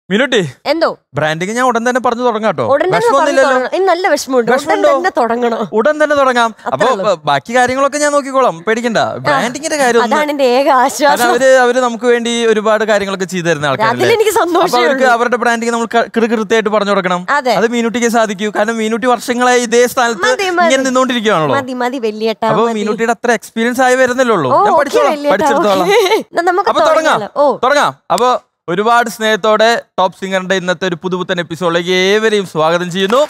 മിനുട്ടി എന്തോ ബ്രാൻഡിങ് ഞാൻ ഉടൻ തന്നെ പറഞ്ഞു തുടങ്ങാം കേട്ടോ. നല്ല വിഷമമുണ്ട്. ഉടൻ തന്നെ തുടങ്ങാം. അപ്പൊ ബാക്കി കാര്യങ്ങളൊക്കെ ഞാൻ നോക്കിക്കോളാം, പേടിക്കണ്ട. ബ്രാൻഡിങ്ങിന്റെ കാര്യം അവര് നമുക്ക് വേണ്ടി ഒരുപാട് കാര്യങ്ങളൊക്കെ ചെയ്തു തരുന്ന ആൾക്കാരല്ലേ. അപ്പൊ അവർക്ക് അവരുടെ ബ്രാൻഡിങ് നമ്മൾ കൃത്യമായിട്ട് പറഞ്ഞു കൊടുക്കണം. അത് മീനുട്ടിക്ക് സാധിക്കൂ. കാരണം മീനുട്ടി വർഷങ്ങളായി ഇതേ സ്ഥാനത്ത് ഇങ്ങനെ നിന്നോണ്ടിരിക്കുകയാണല്ലോ. അപ്പൊ മീനുട്ടിയുടെ അത്ര എക്സ്പീരിയൻസ് ആയി വരുന്നല്ലേ ഉള്ളൂ. ഞാൻ പഠിച്ചെടുത്തോളാം. അപ്പൊ തുടങ്ങാം. അപ്പൊ ഒരുപാട് സ്നേഹത്തോടെ ടോപ്പ് സിംഗറിന്റെ ഇന്നത്തെ ഒരു പുതുപുത്തൻ എപ്പിസോഡിലേക്ക് ഏവരെയും സ്വാഗതം ചെയ്യുന്നു.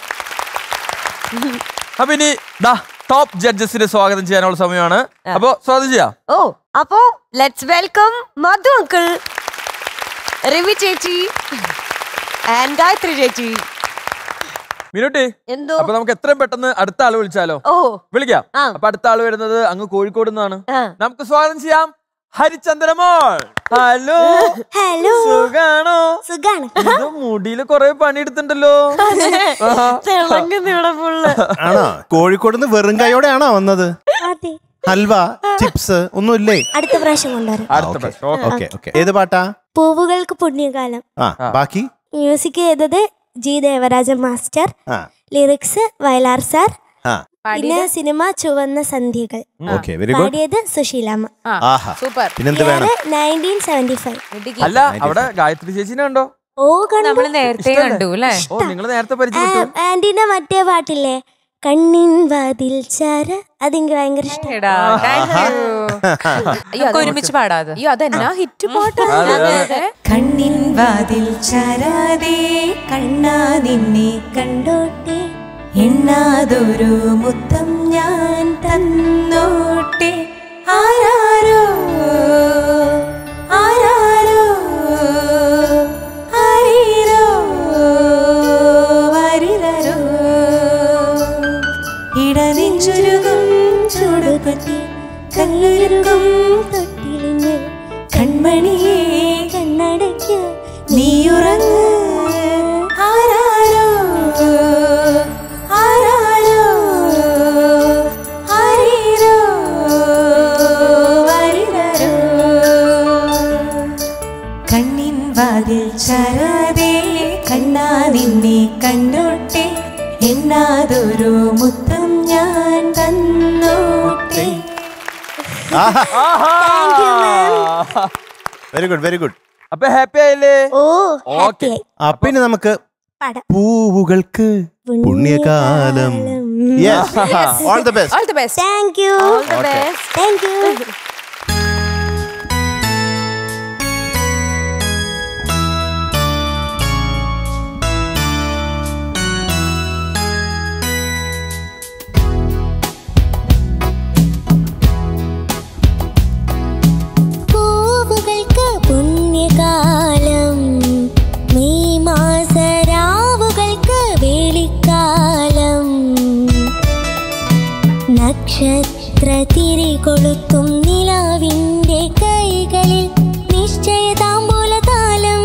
അപ്പൊ ഇനി ടോപ്പ് ജഡ്ജസിനെ സ്വാഗതം ചെയ്യാനുള്ള സമയമാണ്. അപ്പൊ സ്വാഗതം ചെയ്യാം. അപ്പോ let's welcome Madhu uncle, Ravi ചേച്ചി ആൻഡ് ഗായത്രി ചേച്ചി. മിനുട്ടി, അപ്പൊ നമുക്ക് എത്രയും പെട്ടെന്ന് അടുത്ത ആള് വിളിച്ചാലോ? വിളിക്കാം. അപ്പൊ അടുത്ത ആള് വരുന്നത് അങ്ങ് കോഴിക്കോട് നിന്നാണ്. നമുക്ക് സ്വാഗതം ചെയ്യാം ഹരിചന്ദ്രമോൾ. ഹലോ. ഹലോ, സുഖാണോ? സുഖാണ്. ഇത് മുടിയില് കൊറേ പണിയെടുത്തിട്ടുണ്ടല്ലോ. ആണോ? കോഴിക്കോട് നിന്ന് വെറും കൈയോടെയാണോ വന്നത്? ഹൽവ, ചിപ്സ് ഒന്നുമില്ലേ? അടുത്ത പ്രാവശ്യം കൊണ്ടുവരാം. ഏത് പാട്ടാ? പൂവുകൾക്ക് പുണ്യകാലം. ബാക്കി മ്യൂസിക് ചെയ്തത് G Devarajan master, lyrics Vayalar sir, പിന്നെ സിനിമ ചുവന്ന സന്ധ്യകൾ, പാടിയത് സുശീലാമ്മ. 1975. അല്ല, അവിടെ ഗായത്രി ചേച്ചിനെ കണ്ടോ? ഓ, കണ്ടു. നേരത്തെ കണ്ടു അല്ലേ? നിങ്ങൾ നേരത്തെ പരിചയപ്പെട്ടു. ആന്റിന്റെ മറ്റേ പാട്ടില്ലേ, കണ്ണിൻ വാതിൽ ചാര, അതെനിക്ക് ഭയങ്കര ഇഷ്ടം. ഒരുമിച്ച് പാടാതെ അതെന്നാ ഹിറ്റ് പാട്ട്. കണ്ണിൻ വാതിൽ ചാരാതെ കണ്ണാ നിന്നെ കണ്ടോട്ടെ, എണ്ണാതൊരു മുത്തം ഞാൻ തന്നോട്ടെ, ആരാരോ ആരാരോ ആരീരോ ആരിരോ, ഇടനെഞ്ചുരുകും ചൂടുപറ്റി കല്ലുരുക്കും തൊട്ടിലിഞ്ഞ്, കൺമണിയെ കണ്ണടയ്ക്ക് നീയുറങ്ങ്, ആരാരോ ആരാരോ ആരീരോ ആരിരോ, കണ്ണിൻ വാതിൽ ചാരാതെ കണ്ണാ നിന്നെ കണ്ടോട്ടെ, എന്നാതൊരു മുത്തം ഞാൻ തന്നോട്ടെ. Very good, very good. അപ്പൊ ഹാപ്പി ആയില്ലേ? ഓക്കെ. അപ്പൊ ഇനി നമുക്ക് പൂവുകൾക്ക് പുണ്യകാലം. All the best. All the best. Thank you. All the best. Thank you. പൂവുകൾക്ക് പുണ്യകാലം, മെയ് മാസരാവുകൾക്ക് വേളിക്കാലം, നക്ഷത്ര തിരി കൊളുത്തും നിലാവിന്റെ കൈകളിൽ നിശ്ചയതാമ്പൂലതാലം.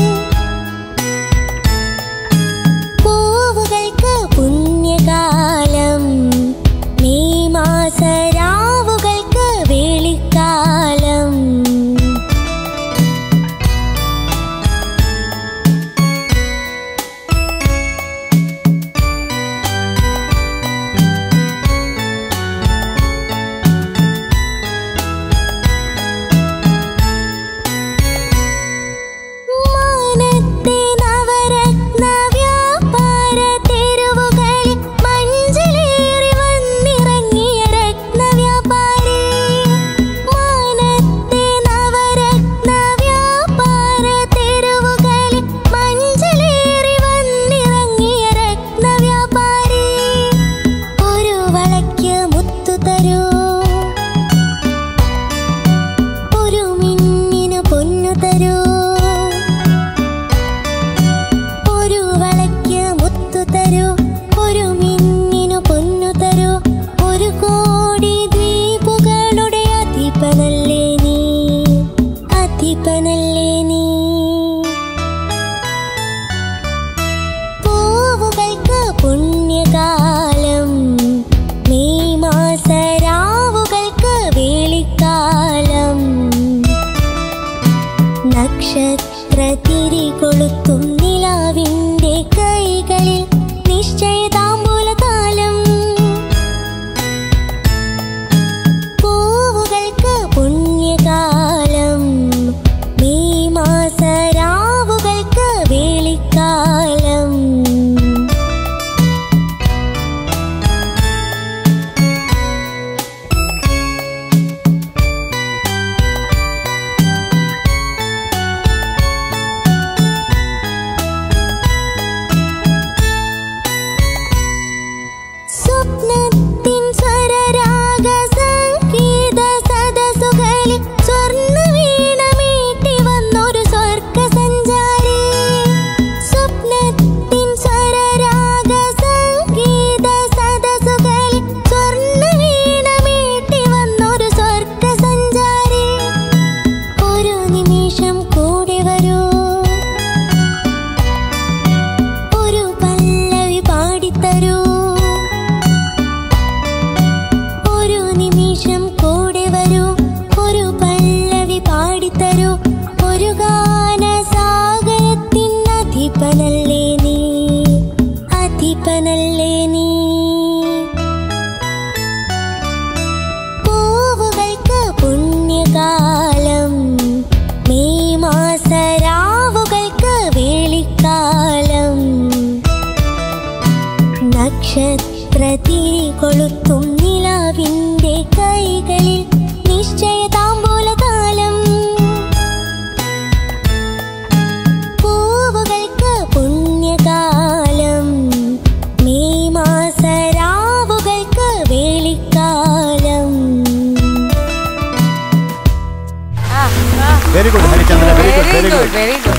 പൂവുകൾക്ക് പുണ്യകാലം, മെയ് മാസരാവുകൾക്ക് വേളിക്കാലം, തിരി കൊളുത്തും നിലാവിന്റെ കൈകളിൽ നിശ്ചയതാമ്പൂലകാലം. പൂവുകൾക്ക് പുണ്യകാലം, മെയ് മാസരാവുകൾക്ക് വേളിക്കാലം. Very good Harichandran, very good, very good, very good.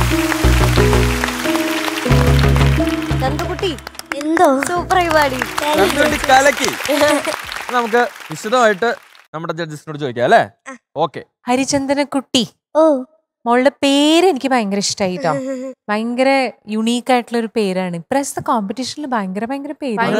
Chanthukutty എന്തോ സൂപ്പർ പാടി. കലക്കി. നമുക്ക് വിശദമായിട്ട് നമ്മുടെ ജഡ്ജസിനോട് ചോദിക്കാം അല്ലേ? ഓക്കെ. ഹരിചന്ദന കുട്ടി, ഓ മോളുടെ പേര് എനിക്ക് ഭയങ്കര ഇഷ്ടമായി കേട്ടോ. ഭയങ്കര യുണീക്ക് ആയിട്ടുള്ള ഒരു പേരാണ്. ഇപ്രാവശ്യത്തെ കോമ്പറ്റീഷനിൽ ഭയങ്കര ഭയങ്കര പേരാണ്.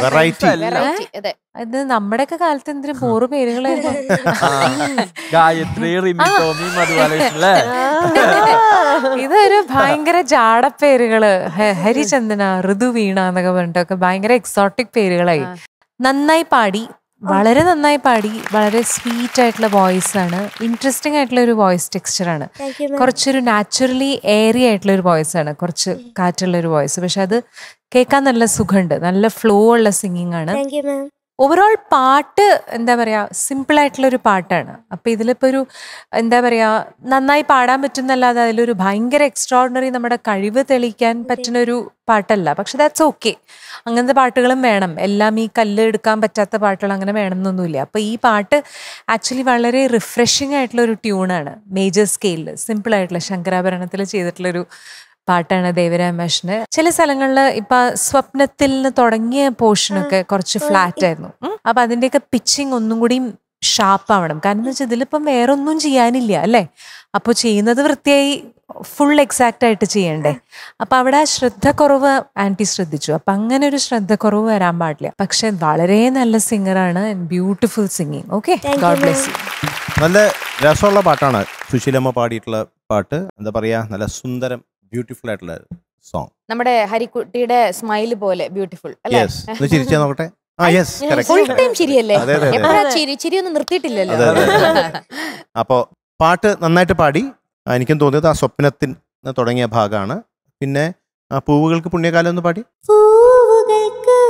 ഇത് നമ്മുടെയൊക്കെ കാലത്ത് എന്തിനും ബോറ് പേരുകളായിരുന്നു. ഗായത്രി, റിമി, ടോമി, മധുബാലകൃഷ്ണൻ. ഇതൊരു ഭയങ്കര ജാടപ്പേരുകള്. ഹരിചന്ദന, ഋതുവീണ എന്നൊക്കെ പറഞ്ഞിട്ടൊക്കെ ഭയങ്കര എക്സോട്ടിക് പേരുകളായി. നന്നായി പാടി, വളരെ നന്നായി പാടി. വളരെ സ്വീറ്റ് ആയിട്ടുള്ള വോയിസ് ആണ്. ഇൻട്രസ്റ്റിംഗ് ആയിട്ടുള്ള ഒരു വോയിസ് ടെക്സ്ചർ ആണ്. കുറച്ചൊരു നാച്ചുറലി എയറി ആയിട്ടുള്ള ഒരു വോയിസ് ആണ്. കുറച്ച് കാറ്റുള്ള ഒരു വോയിസ്. പക്ഷെ അത് കേൾക്കാൻ നല്ല സുഖമുണ്ട്. നല്ല ഫ്ലോ ഉള്ള സിംഗിങ് ആണ്. ഓവറോൾ പാട്ട് എന്താ പറയാ, സിമ്പിൾ ആയിട്ടുള്ള ഒരു പാട്ടാണ്. അപ്പൊ ഇതിലിപ്പോ ഒരു എന്താ പറയാ, നന്നായി പാടാൻ പറ്റുന്നല്ലാതെ അതിലൊരു ഭയങ്കര എക്സ്ട്രോർഡിനറി നമ്മുടെ കഴിവ് തെളിയിക്കാൻ പറ്റുന്ന ഒരു പാട്ടല്ല. പക്ഷെ ദാറ്റ്സ് ഓക്കെ. അങ്ങനത്തെ പാട്ടുകളും വേണം. എല്ലാം ഈ കല്ല് എടുക്കാൻ പറ്റാത്ത പാട്ടുകൾ അങ്ങനെ വേണമെന്നൊന്നുമില്ല. അപ്പൊ ഈ പാട്ട് ആക്ച്വലി വളരെ റിഫ്രഷിംഗ് ആയിട്ടുള്ള ഒരു ട്യൂണാണ്. മേജർ സ്കെയിലിൽ സിമ്പിൾ ആയിട്ടുള്ള ശങ്കരാഭരണത്തിൽ ചെയ്തിട്ടുള്ളൊരു പാട്ടാണ് ദേവരാമേഷിന്. ചില സ്ഥലങ്ങളിൽ ഇപ്പൊ സ്വപ്നത്തിൽ നിന്ന് തുടങ്ങിയ പോർഷനൊക്കെ കുറച്ച് ഫ്ലാറ്റ് ആയിരുന്നു. അപ്പൊ അതിന്റെയൊക്കെ പിച്ചിങ് ഒന്നും കൂടി ഷാർപ്പ് ആവണം. കാരണം എന്ന് വെച്ചാൽ ഇതിലിപ്പം വേറെ ഒന്നും ചെയ്യാനില്ല അല്ലേ? അപ്പോൾ ചെയ്യുന്നത് വൃത്തിയായി ഫുൾ എക്സാക്റ്റ് ആയിട്ട് ചെയ്യണ്ടേ? അപ്പൊ അവിടെ ശ്രദ്ധക്കുറവ് ആന്റി ശ്രദ്ധിച്ചു. അപ്പൊ അങ്ങനെ ഒരു ശ്രദ്ധക്കുറവ് വരാൻ പാടില്ല. പക്ഷെ വളരെ നല്ല സിംഗറാണ്. Beautiful singing. Okay, god bless you. നല്ല രസമുള്ള പാട്ടാണ് സുശീലമ്മ പാടിയിട്ടുള്ള പാട്ട്. എന്താ പറയാ, നല്ല സുന്ദരം ബ്യൂട്ടിഫുൾ ആയിട്ടുള്ള സോങ്. നമ്മുടെ ഹരിക്കുട്ടിയുടെ സ്മൈൽ പോലെ ബ്യൂട്ടിഫുൾ അല്ലേ? ചിരിച്ചാ നോക്കട്ടെ. ഫുൾ ടൈം ചിരിയല്ലേ? എപ്പോഴാ ചിരി ഒന്നും നിർത്തിയിട്ടില്ലല്ലോ. അപ്പോ പാട്ട് നന്നായിട്ട് പാടി. എനിക്കും തോന്നിയത് ആ സ്വപ്നത്തിൽ തുടങ്ങിയ ഭാഗമാണ്. പിന്നെ ആ പൂവുകൾക്ക് പുണ്യകാലം ഒന്ന് പാടി. പൂവുകൾക്ക്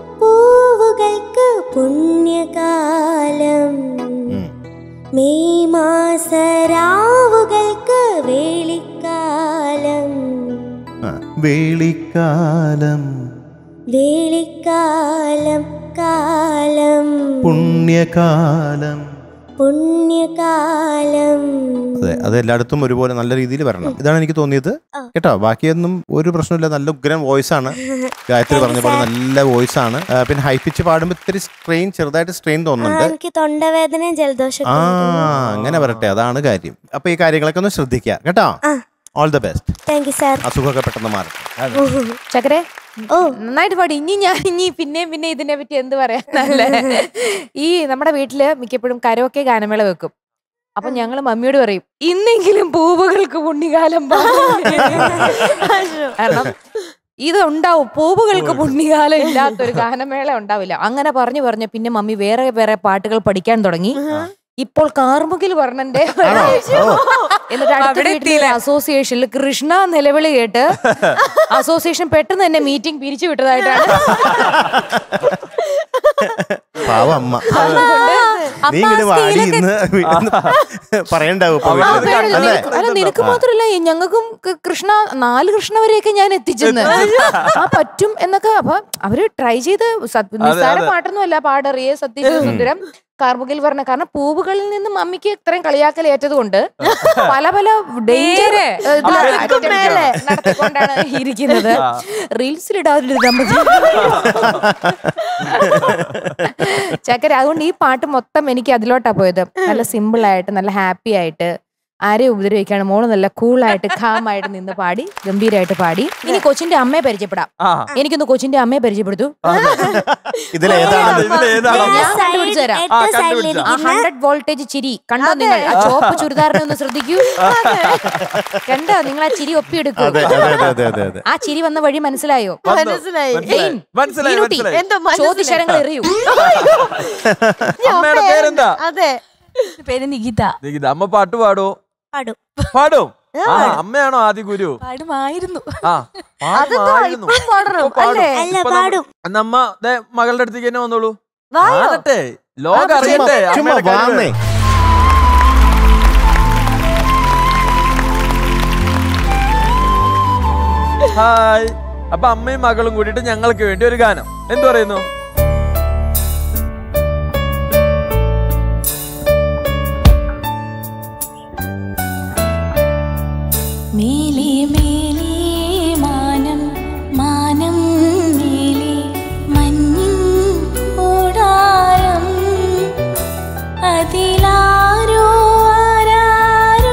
പുണ്യകാലം, മെയ് മാസരാവുകൾക്ക് വേളിക്കാലം. വേളിക്കാലം, വേളിക്കാലം കാലം, പുണ്യകാലം, പുണ്യകാലം. അതെ, അത് എല്ലായിടത്തും ഒരുപോലെ നല്ല രീതിയിൽ വരണം. ഇതാണ് എനിക്ക് തോന്നിയത് കേട്ടോ. ബാക്കിയൊന്നും ഒരു പ്രശ്നമില്ല. നല്ല ഉഗ്രൻ വോയിസ് ആണ്. ഗായത്രി പറഞ്ഞ പോലെ നല്ല വോയിസ് ആണ്. പിന്നെ ഹൈ പിച്ച് പാടുമ്പോൾ ഇത്തിരി ചെറുതായിട്ട് സ്ട്രെയിൻ തോന്നുന്നുണ്ട്. എനിക്ക് തൊണ്ടവേദനയും ജലദോഷം. അങ്ങനെ വരട്ടെ, അതാണ് കാര്യം. അപ്പൊ ഈ കാര്യങ്ങളൊക്കെ ഒന്ന് ശ്രദ്ധിക്കുക കേട്ടോ. All the best. Thank you sir. അസുഖമൊക്കെ പെട്ടെന്ന് മാറട്ടെ. ചക്കരെ, നന്നായിട്ട് പാടി. ഇനി പിന്നെ ഇതിനെ പറ്റി എന്ത് പറയാനല്ലേ? ഈ നമ്മുടെ വീട്ടില് മിക്കപ്പോഴും കരോക്കെ ഗാനമേള വെക്കും. അപ്പൊ ഞങ്ങള് മമ്മിയോട് പറയും, ഇന്നെങ്കിലും പൂവുകൾക്ക് പുണ്യകാലം. കാരണം ഇത് ഉണ്ടാവും, പൂവുകൾക്ക് പുണ്യകാലം ഇല്ലാത്തൊരു ഗാനമേള ഉണ്ടാവില്ല. അങ്ങനെ പറഞ്ഞു പിന്നെ മമ്മി വേറെ പാട്ടുകൾ പഠിക്കാൻ തുടങ്ങി. ഇപ്പോൾ കാർമുകിൽ വർണ്ണന്റെ എന്നിട്ട് അടുത്ത വീട്ടിലെ അസോസിയേഷനിൽ കൃഷ്ണ നിലവിളി കേട്ട് അസോസിയേഷൻ പെട്ടെന്ന് തന്നെ മീറ്റിംഗ് പിരിച്ചു വിട്ടതായിട്ടാണ്. അല്ല, നിനക്ക് മാത്രല്ല, ഞങ്ങൾക്കും കൃഷ്ണ 4 കൃഷ്ണ വരെയൊക്കെ ഞാൻ എത്തിച്ചെന്ന്. ആ പറ്റും എന്നൊക്കെ. അപ്പൊ അവര് ട്രൈ ചെയ്ത് നിസ്സാര പാട്ടൊന്നും അല്ല പാടറിയേ. സത്യസുന്ദരം, കാർമുകിൽ വർണ്ണ. കാരണം പൂവുകളിൽ നിന്ന് മമ്മിക്ക് ഇത്രയും കളിയാക്കൽ ഏറ്റത് കൊണ്ട് പല ഡേഞ്ചർ നടത്തിക്കൊണ്ടാണ് ഇരിക്കുന്നത്. റീൽസിലിടാറില്ല ചക്കര. അതുകൊണ്ട് ഈ പാട്ട് മൊത്തം എനിക്ക് അതിലോട്ടാ പോയത്. നല്ല സിമ്പിൾ ആയിട്ട്, നല്ല ഹാപ്പി ആയിട്ട്, ആരെയും ഉപദ്രവിക്കാണ്. മോള് നല്ല കൂളായിട്ട് കാമായിട്ട് നിന്ന് പാടി, ഗംഭീരമായിട്ട് പാടി. ഇനി കൊച്ചിന്റെ അമ്മയെ പരിചയപ്പെടാം. എനിക്കൊന്ന് കൊച്ചിന്റെ അമ്മയെ പരിചയപ്പെടുത്തു. ഞാൻ കണ്ടുപിടിച്ചു തരാം. 100 വോൾട്ടേജ് ചിരി കണ്ടോ നിങ്ങൾ? ആ ചോപ്പ് ചുരിദാറിനെ ഒന്ന് ശ്രദ്ധിക്കൂ. കണ്ടോ നിങ്ങൾ? ആ ചിരി ഒപ്പിയെടുക്കൂ. ആ ചിരി വന്ന വഴി മനസ്സിലായോ? ചോദ്യശരങ്ങൾ എറിയൂ. അതെ, പേര് നികിത. അമ്മ പാട്ട് പാടോ? പാടും. പാടും. അമ്മയാണോ ആദ്യ ഗുരു? പാടുമായിരുന്നു. നമ്മ മകളുടെ അടുത്തേക്ക് തന്നെ വന്നോളൂ. ലോകം അറിയട്ടെ. ഹായ്. അപ്പൊ അമ്മയും മകളും കൂടിയിട്ട് ഞങ്ങൾക്ക് വേണ്ടി ഒരു ഗാനം. എന്തു പറയുന്നു? മേലേ മേലേ മാനം മാനം മേലേ മഞ്ഞിൻ കൂടാരം അതിലാരോ ആരാരോ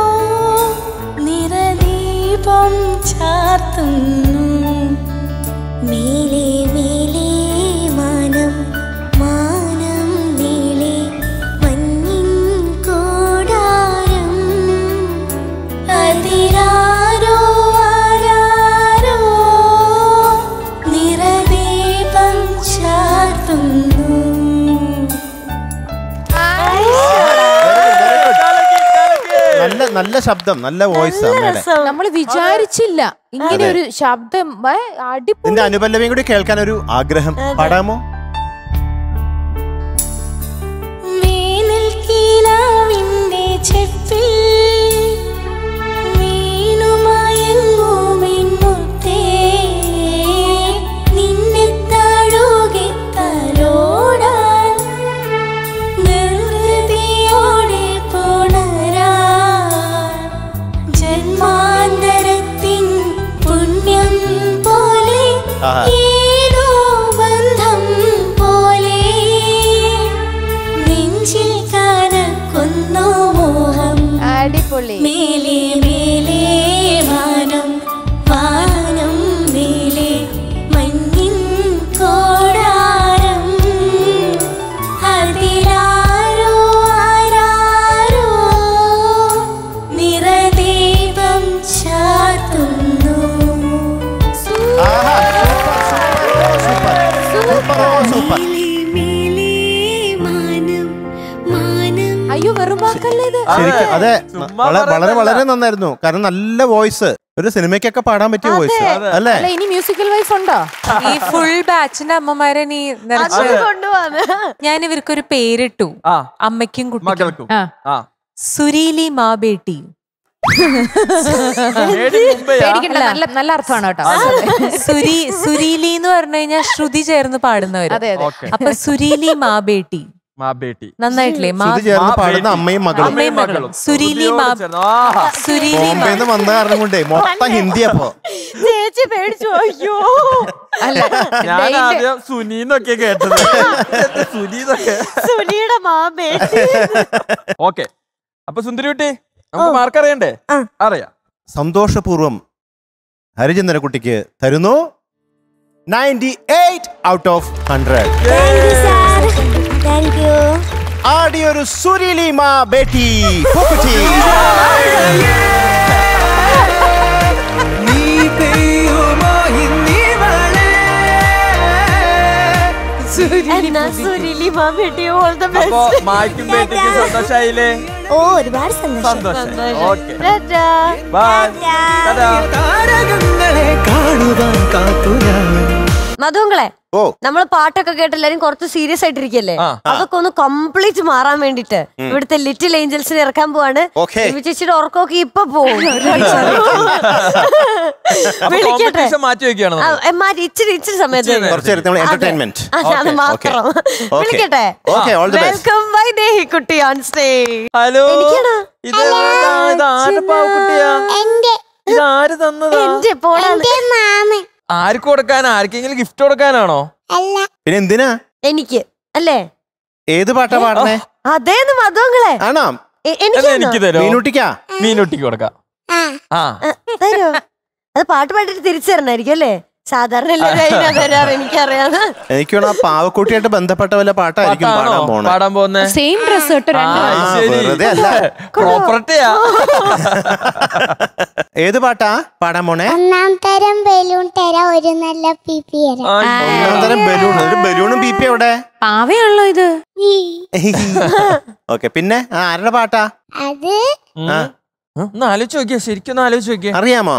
നിറദീപം ചാർത്തുന്നു. മേലേ മേലേ മാനം മാനം മേലേ മഞ്ഞിൻ കൂടാരം അതിലാരോ ആരാരോ നിറദീപം ചാർത്തുന്നു. നല്ല ശബ്ദം, നല്ല വോയിസ്. നമ്മൾ വിചാരിച്ചില്ല ഇങ്ങനെ ഒരു ശബ്ദം. ഇതിന്റെ അനുപല്ലവിയും കൂടി കേൾക്കാൻ ഒരു ആഗ്രഹം. പാടാമോ? വേനൽ കിനാവിന്റെ ചെപ്പിൽ വീണുമയങ്ങുമെൻ മുത്തേ നിന്നെ തഴുകി തലോടാൻ നിർവൃതിയോടെ പുണരാൻ ജന്മാന്തരത്തിൻ പുണ്യം പോലെ ഏതോ ബന്ധം പോലെ നെഞ്ചിൽ കനക്കുന്നു മോഹം. അടിപൊളി. മേലേ മേലേ വാനം വാനം മേലേ മഞ്ഞിൻ കോടാരം അതിലാരോ ആരാരോ നിറദീപം ചാർത്തുന്നു. മേലേ മാനം മാനം. അയ്യോ വെറും വാക്കല്ലേ ഇത്. ശരിക്കും അതെ, വളരെ വളരെ നന്നായിരുന്നു. കാരണം നല്ല വോയിസ്, ഒരു സിനിമയ്ക്കൊക്കെ പാടാൻ പറ്റിയ വോയിസ് അല്ലേ? ഇനി മ്യൂസിക്കൽ വൈഫ് ഉണ്ടോ? ഈ ഫുൾ ബാച്ചിന്റെ അമ്മമാരെ നീ നിറച്ച് ഞാൻ ഇവർക്കൊരു പേരിട്ടു, അമ്മയ്ക്കും കുട്ടിക്കും. സുരീലി മാ ബേട്ടി. പേടിക്കണ്ട, നല്ല അർത്ഥമാണ് കേട്ടോ. സുരീലി എന്ന് പറഞ്ഞു കഴിഞ്ഞാൽ ശ്രുതി ചേർന്ന് പാടുന്നവര്. അപ്പൊ സുരീലി മാ ബേട്ടി നന്നായിട്ടില്ലേ? പാടുന്ന അമ്മയും മകളും. സുരീലി ബോംബെന്ന് വന്ന കാരണം കൊണ്ടേ മൊത്തം ഹിന്ദി. അപ്പൊ ചേച്ചി പേടിച്ചു. അയ്യോ ഞാൻ ആദ്യം സുനീന്നൊക്കെ കേട്ടത്. സുനിയുടെ മാമേ. ഓക്കെ, അപ്പൊ സുന്ദരിക്കുട്ടി നമുക്ക് മാർക്ക് അറിയണ്ടേ? അറിയാം. സന്തോഷപൂർവം ഹരിചന്ദ്രൻകുട്ടിക്ക് തരുന്നു 98 out of 100. Thank you. ആടിയൊരു സുരീലി മാ ബേട്ടി പൊക്കുറ്റി. സന്തോഷായില്ലേ? ഓ ഒരുപാട് സന്തോഷം. മധുങ്ങളെ, നമ്മള് പാട്ടൊക്കെ കേട്ട് എല്ലാരും കുറച്ച് സീരിയസ് ആയിട്ടിരിക്കല്ലേ? അതൊക്കെ ഒന്ന് കംപ്ലീറ്റ് മാറാൻ വേണ്ടിട്ട് ഇവിടുത്തെ ലിറ്റിൽ ഏഞ്ചൽസിനെ ഇറക്കാൻ പോവാണ്. ചേച്ചിയുടെ ഉറക്കമൊക്കെ ഇപ്പൊ പോകും. വിളിക്കട്ടെ, ഇച്ചിരി സമയത്ത് അത് മാത്രം വിളിക്കട്ടെ. വെൽക്കം വൈദേഹി കുട്ടി ഓൺ സ്റ്റേജ്. ഹലോ, ഇതാര് തന്നതാ? ആർക്ക് കൊടുക്കാൻ? ആർക്കെങ്കിലും ഗിഫ്റ്റ് കൊടുക്കാനാണോ? പിന്നെ എന്തിനാ? എനിക്ക് അല്ലേ? ഏത് പാട്ടാ പാടണേ? അതേന്ന് മധുങ്ങളെ ആണോ? എനിക്ക് തരോ? മീനുട്ടിക്ക് കൊടുക്കാം. തരോ? അത് പാട്ട് പാടിട്ട് തിരിച്ചു തരണായിരിക്കും അല്ലേ? സാധാരണ എല്ലാവരും തരാറ്, എനിക്കറിയാം. എനിക്ക് ആ പാവക്കുട്ടിയായിട്ട് ബന്ധപ്പെട്ട വല്ല പാട്ടായിരിക്കും പാടാൻ പോകുന്നത്. സെയിം ഡ്രസ് ഇട്ട് പ്രോപ്പർട്ടിയാ. ഏത് പാട്ടാ പാടാൻ പോണേ? ഒന്നാം തരം ബലൂൺ തരാ ഒരു നല്ല പിപി. ഒന്നാം തരം ബലൂൺ. ബലൂണും പിപി എവിടെ? പാവയാണല്ലോ ഇത്. ഓക്കെ, പിന്നെ ആരുടെ പാട്ടാ അത് ഒന്ന് ആലോചിച്ച് നോക്കിയാ, ശരിക്കും ഒന്ന് ആലോചിച്ച് നോക്കിയാ. അറിയാമോ?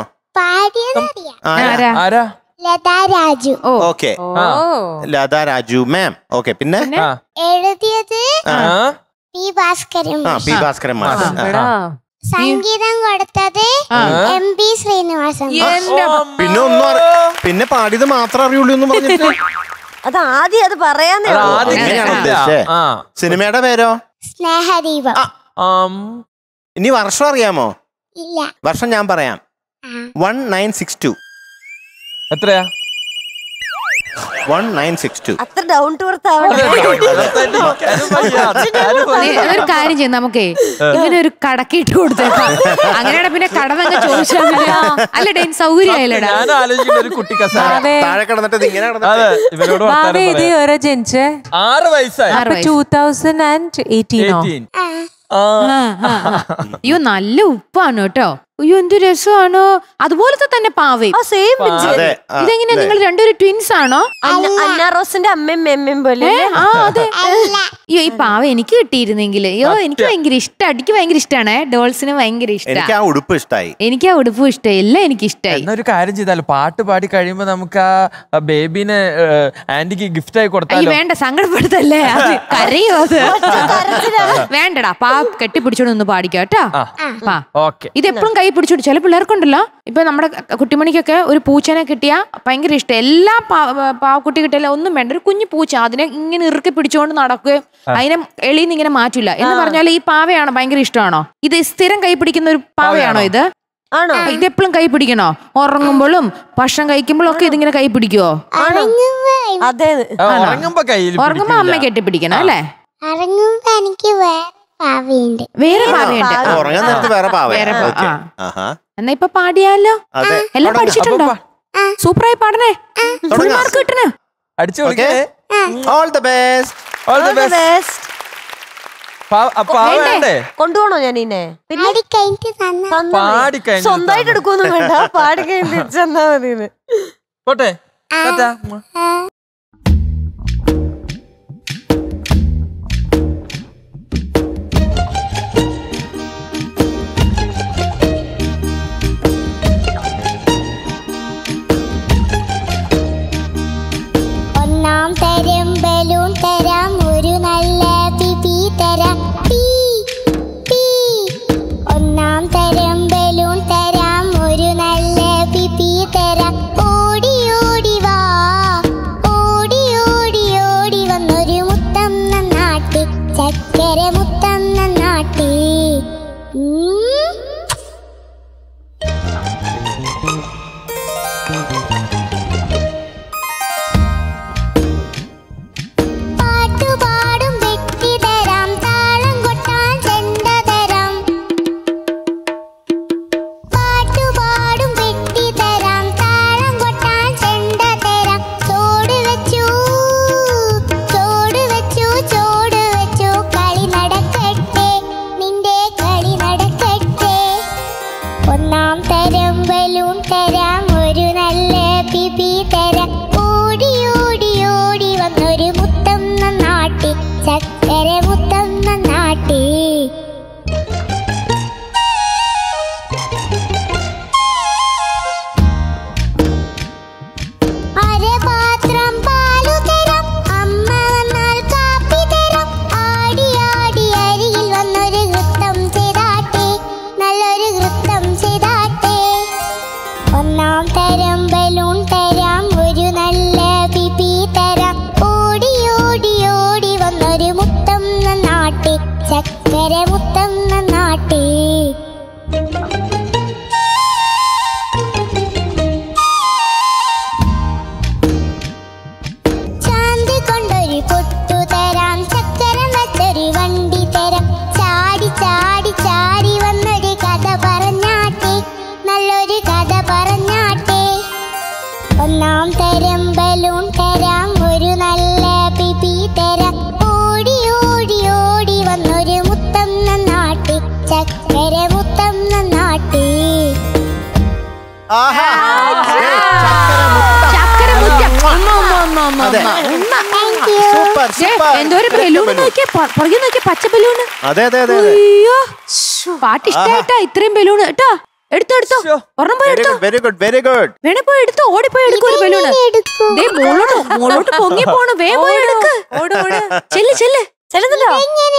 ആരാ? Latha Raju. Okay, Latha Raju ma'am. Okay, പിന്നെ എഴുതിയത് പി ഭാസ്കരൻ. പി ഭാസ്കരൻ മാഷ്. സംഗീതം കൊടുത്തത് MP ശ്രീനിവാസൻ. പിന്നെ പാടിയത് മാത്രം അറിയുള്ളൂ എന്ന് പറഞ്ഞിട്ട് അത് ആദ്യം അത് പറയാന്നേ. സിനിമയുടെ പേരോ? സ്നേഹദീപം. ഇനി വർഷം അറിയാമോ? ഇല്ല. വർഷം ഞാൻ പറയാം. 1962. എത്രയാ? 1962. അത്ര ഡൗൺ ടു എർത്ത് ആവണം. ഒരു കാര്യം ചെയ്യും, നമുക്കേ ഇങ്ങനെ ഒരു കടക്കിട്ട് കൊടുത്തേക്കാം. അങ്ങനെയാണ് പിന്നെ കടന്നങ്ങ് ചോദിച്ചാൽ അല്ലടേ സൗകര്യമായില്ലടാ. ഞാൻ ആലോചിക്കുന്ന ഒരു കുട്ടി താഴെ കിടന്നിട്ട് ഇങ്ങനെ ഇവരോട് ജനിച്ചേ 6 വയസ്സായി. 2018. അയ്യോ നല്ല ഉപ്പാണ് കേട്ടോ. അയ്യോ എന്ത് രസമാണോ. അതുപോലത്തെ തന്നെ പാവയും. ഇതെങ്ങനെയാ നിങ്ങൾ രണ്ടുപേരും ട്വിൻസ് ആണോ? അന്ന റോസിന്റെ അമ്മയും മെമ്മയും പോലെ. അതെ. അയ്യോ ഈ പാവ എനിക്ക് കിട്ടിയിരുന്നെങ്കിൽ. അയ്യോ എനിക്ക് ഭയങ്കര ഇഷ്ടം. അടിക്ക് ഭയങ്കര ഇഷ്ടമാണ്. ഡോൾസിന് ഭയങ്കര ഇഷ്ടം. എനിക്ക് ആ ഉടുപ്പ് ഇഷ്ടമായി. എനിക്ക് ആ ഉടുപ്പും ഇഷ്ടമായി. എല്ലാം എനിക്ക് ഇഷ്ടമായി. എന്നൊരു കാര്യം ചെയ്താലോ, പാട്ട് പാടി കഴിയുമ്പോ നമുക്ക് ആ ബേബിനെ ആന്റിക്ക് ഗിഫ്റ്റ് ആയി കൊടുത്താലോ? വേണ്ട, സങ്കടപ്പെടുത്തല്ലേ. അത് കരയോ അത്. വേണ്ടടാ, പാ കെട്ടിപ്പിടിച്ചോണ്ട് ഒന്ന് പാടിക്കോ കേട്ടോ. ഇതെപ്പോഴും കൈ പിടിച്ചോട്ട്. ചില പിള്ളേർക്കുണ്ടല്ലോ, ഇപ്പൊ നമ്മുടെ കുട്ടിമണിക്കൊക്കെ ഒരു പൂച്ചനെ കിട്ടിയാ ഭയങ്കര ഇഷ്ടം. എല്ലാ പാവക്കുട്ടി കിട്ടിയാലും ഒന്നും വേണ്ട, ഒരു കുഞ്ഞു പൂച്ച അതിനെ ഇങ്ങനെ ഇറുക്കി പിടിച്ചോണ്ട് നടക്കുകയും അതിനെ എളിന്ന് ഇങ്ങനെ മാറ്റില്ല എന്ന് പറഞ്ഞാൽ ഈ പാവയാണോ ഭയങ്കര ഇഷ്ടമാണോ? ഇത് സ്ഥിരം കൈ പിടിക്കുന്ന ഒരു പാവയാണോ ഇത്? ആണോ? ഇതെപ്പോഴും കൈ പിടിക്കണോ? ഉറങ്ങുമ്പോഴും ഭക്ഷണം കഴിക്കുമ്പോഴും ഒക്കെ ഇതിങ്ങനെ കൈ പിടിക്കുവോ? അതെ, ഉറങ്ങുമ്പോ അമ്മ കെട്ടിപ്പിടിക്കണം അല്ലേ? വേറെ പാവയുണ്ട്. എന്നാ ഇപ്പൊ പാടിയാലോ? എല്ലാം പഠിച്ചിട്ടുണ്ടോ? സൂപ്പറായി പാടണേ. മാർക്ക് കിട്ടണേ. കൊണ്ടുപോണോ ഞാൻ ഇന്നെ? സ്വന്തമായിട്ട് എടുക്കൊന്നും വേണ്ട, പാടി കഴിഞ്ഞ് തിരിച്ചെന്നാ മതി. പോട്ടെ. ഒന്നാം തരം ബലൂൺ തരാം, ഒരു നല്ല പിപി തരാം. ഒന്നാം തരം ബലൂൺ തരാം, ഒരു നല്ല പിപി തരാം. ഓടി ഓടി വാ, ഓടി ഓടി ഓടി വന്നൊരു മുത്തം നന്നാട്ടി, ചക്കര മുത്തം നന്നാട്ടി. എന്തോ ഒരു ബലൂൺ നോക്കിയ പച്ച ബലൂണ്. അതെ അതെ അതെ. പാട്ട് ഇഷ്ടായിട്ടാ ഇത്രയും ബലൂൺ കേട്ടോ. എടുത്തോ ഒരെണ്ണം പോയി എടുത്തോ. Very good very good. വേണേ പോയി എടുത്തോ, ഓടിപ്പോയി എടുക്കും ഒരു ബലൂണ്. മോളോട്ട് പൊങ്ങി പോണു, വേ പോയി എടുക്ക്. ചെല്ല് ചെല്ലുന്നല്ലോ.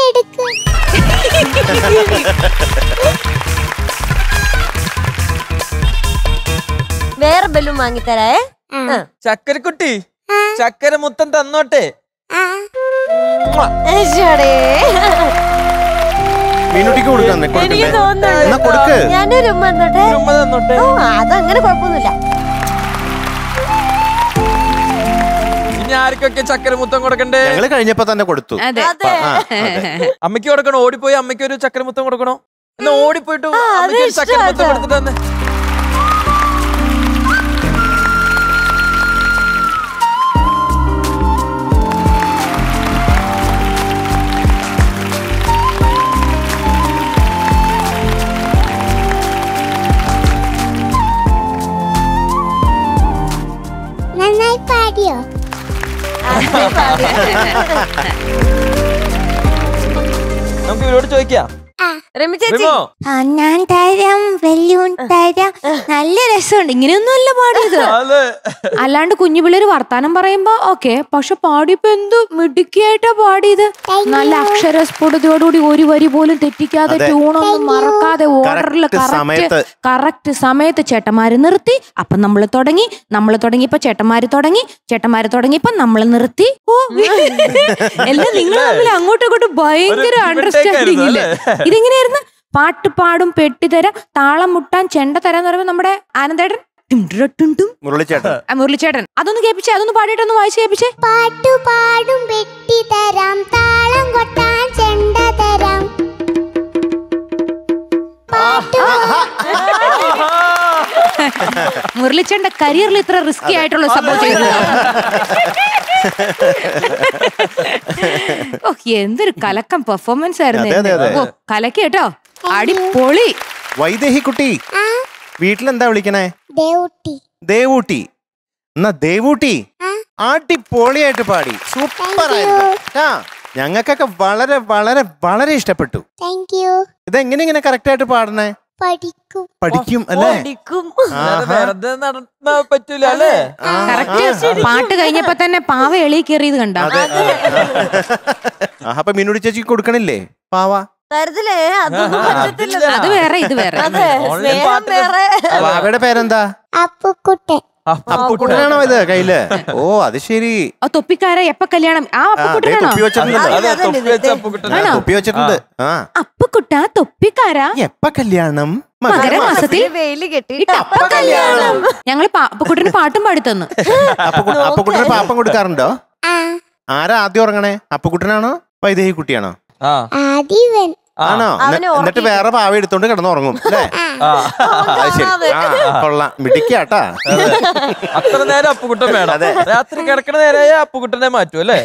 വേറെ ബലൂൺ വാങ്ങിത്തരേ. ചക്കരക്കുട്ടി ചക്കര മുത്തം തന്നോട്ടെ. മീനുട്ടിക്ക് കൊടുക്കാൻ എനിക്ക് തോന്നുന്നു ഞാനൊരു ഉമ്മ തന്നോട്ടെ. അതങ്ങനെ കുഴപ്പമൊന്നുമില്ല. ഇനി ആർക്കൊക്കെ ചക്കര മുത്തം കൊടുക്കണ്ടേ? ഞങ്ങള് കഴിഞ്ഞപ്പോ തന്നെ കൊടുത്തു. അമ്മയ്ക്ക് കൊടുക്കണോ? ഓടിപ്പോയി അമ്മയ്ക്ക് ഒരു ചക്കര മുത്തം കൊടുക്കണോ? എന്നാ ഓടിപ്പോയിട്ട് അമ്മയ്ക്ക് ഒരു ചക്കര മുത്തം കൊടുത്തിട്ട് തന്നെ. നന്നായി പാടിയോ? നമുക്ക് ഇവരോട് ചോദിക്കാം. ഞാൻ തരാം, ബലൂൺ തരാം. നല്ല രസമുണ്ട്. ഇങ്ങനെയൊന്നും അല്ല പാടിയത്. അല്ലാണ്ട് കുഞ്ഞു പിള്ളേര് വർത്താനം പറയുമ്പോ ഓക്കെ, പക്ഷെ പാടിയപ്പോ എന്ത് മിടുക്കിയായിട്ടാ പാടിയത്. നല്ല അക്ഷരസ്ഫുടതയോടുകൂടി ഒരു വരി പോലും തെറ്റിക്കാതെ, ട്യൂണൊന്നും മറക്കാതെ, ഓർഡറിൽ കറക്റ്റ് സമയത്ത് ചേട്ടന്മാര് നിർത്തി. അപ്പൊ നമ്മള് തുടങ്ങിയപ്പോ ചേട്ടന്മാര് തുടങ്ങിയപ്പോ നമ്മള് നിർത്തി. എല്ലാം നിങ്ങൾ തമ്മിൽ അങ്ങോട്ടും ഇങ്ങോട്ടും ഭയങ്കര അണ്ടർസ്റ്റാൻഡിങ് ഇല്ലേ? ഇതെങ്ങനെയായിരുന്നു? പാട്ട് പാടും, പെട്ടി തരാം, താളം മുട്ടാൻ, ചെണ്ട തരാന്ന് പറയുമ്പോ നമ്മുടെ ആനന്ദേട്ടൻ, മുരളിച്ചേട്ടൻ അതൊന്ന് കേൾപ്പിച്ചേ, അതൊന്ന് പാടിയിട്ടൊന്ന് വായിച്ച് കേൾപ്പിച്ചേ. പാട്ടു പാടും, പെട്ടി തരാം, താളം കൊട്ടാൻ, ചെണ്ട തരാം. മുരളിച്ചേട്ടന്റെ കരിയറിൽ ഇത്ര റിസ്കി ആയിട്ടുള്ള സംഭവം ചെയ്തത്. എന്തൊരു കലക്കം പെർഫോമൻസ് ആയിരുന്നു. കലക്കി കേട്ടോ, അടിപൊളി. വൈദേഹി കുട്ടി വീട്ടിലെന്താ വിളിക്കണേ? ദേവൂട്ടി. എന്നാ ദേവൂട്ടി അടിപൊളിയായിട്ട് പാടി, സൂപ്പർ ആയിരുന്നു. ഞങ്ങൾക്കൊക്കെ വളരെ വളരെ വളരെ ഇഷ്ടപ്പെട്ടു. ഇതെങ്ങനെ കറക്റ്റ് ആയിട്ട് പാടണേ? പഠിക്കും അല്ലേ? വെറുതെ നടന്നാ പറ്റൂല അല്ലേ? പാട്ട് കഴിഞ്ഞപ്പോ തന്നെ പാവ എളി കയറിയത് കണ്ട. അപ്പൊ മീനുടി ചേച്ചിക്ക് കൊടുക്കണില്ലേ പാവ? അത് വേറെ, ഇത് വേറെ. പാവയുടെ പേരെന്താ? അപ്പുക്കുട്ടനാണോ ഇത് കയ്യില്? ഓ അത് ശരി. തൊപ്പിക്കാര എപ്പ കല്യാണം? ആ അപ്പുക്കുട്ടനാണോ? തൊപ്പി വെച്ചിട്ടുണ്ട്. അപ്പുക്കുട്ട തൊപ്പിക്കാര എപ്പ കല്യാണം? മകരമാസത്തിൽ ഞങ്ങള് അപ്പുക്കുട്ടന് പാട്ടും പാടി തന്നു. അപ്പുക്കുട്ടന് പാപ്പം കൊടുക്കാറുണ്ടോ? ആരാ ആദ്യം ഉറങ്ങണേ? അപ്പുക്കുട്ടനാണോ വൈദേഹി കുട്ടിയാണോ? ആണോ? എന്നിട്ട് വേറെ പാവ എടുത്തോണ്ട് കിടന്നുറങ്ങും അല്ലേ? കൊള്ളാം, മിടിക്കാട്ടാ. അത്ര നേരം അപ്പുക്കുട്ടൻ വേണം. രാത്രി കിടക്കണ നേരായ അപ്പുക്കുട്ടനെ മാറ്റും അല്ലേ?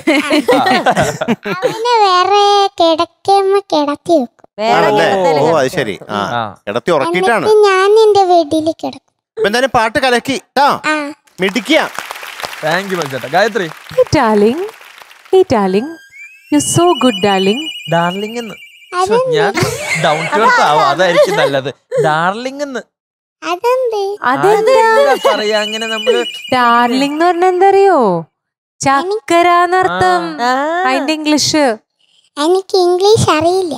ഓ അത് ശരി. കിടത്തി ഉറക്കിട്ടാണ്. ഞാൻ എന്റെ വീട്ടിൽ കിടക്കും. ഇപ്പൊ എന്തായാലും പാട്ട് കലക്കി മിടിക്കുക. താങ്ക് യു ചേട്ടാ. Gayathri. You so good darling. Darling എന്ന് ഞാൻ ഡൗൺ ടു എർത്ത് ആവാ, അതായിരിക്കും നല്ലത്. ഡാർലിംഗ് എന്ന് പറയാ. അങ്ങനെ നമ്മള് ഡാർലിംഗ് എന്ന് പറഞ്ഞ എന്താറിയോ? ചക്കരാന്നർത്ഥം. അതിന്റെ ഇംഗ്ലീഷ് എനിക്ക് ഇംഗ്ലീഷ് അറിയില്ല.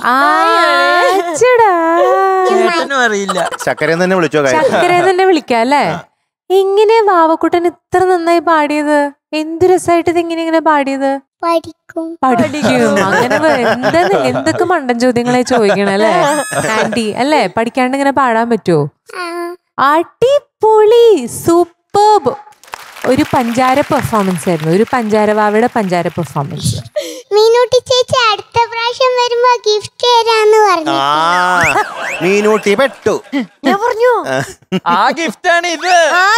അറിയില്ല. ചക്കരേന്ന് തന്നെ വിളിച്ചോ? ചക്കരേന്ന് തന്നെ വിളിക്കാം അല്ലേ? എങ്ങനെ വാവക്കുട്ടൻ ഇത്ര നന്നായി പാടിയത്? എന്ത് രസമായിട്ട് ഇത് ഇങ്ങനെ പാടിയത്? പഠിക്കും. അങ്ങനെ എന്തൊക്കെ മണ്ടൻ ചോദ്യങ്ങളെ ചോദിക്കണല്ലേ ആന്റി അല്ലേ? പഠിക്കാണ്ട് ഇങ്ങനെ പാടാൻ പറ്റുമോ? അടിപൊളി, സൂപ്പർബ്. ഒരു പഞ്ചാര പെർഫോമൻസ് ആയിരുന്നു. ഒരു പഞ്ചാരവാവയുടെ പഞ്ചാര പെർഫോമൻസ്. മീനൂട്ടി ചേച്ചി അടുത്ത പ്രാവശ്യം വരുമ്പോ ഗിഫ്റ്റ് തരാന്ന് പറഞ്ഞു. മീനൂട്ടി പെട്ടു. ഞാൻ പറഞ്ഞു ആ ഗിഫ്റ്റ് ആണ് ഇത്.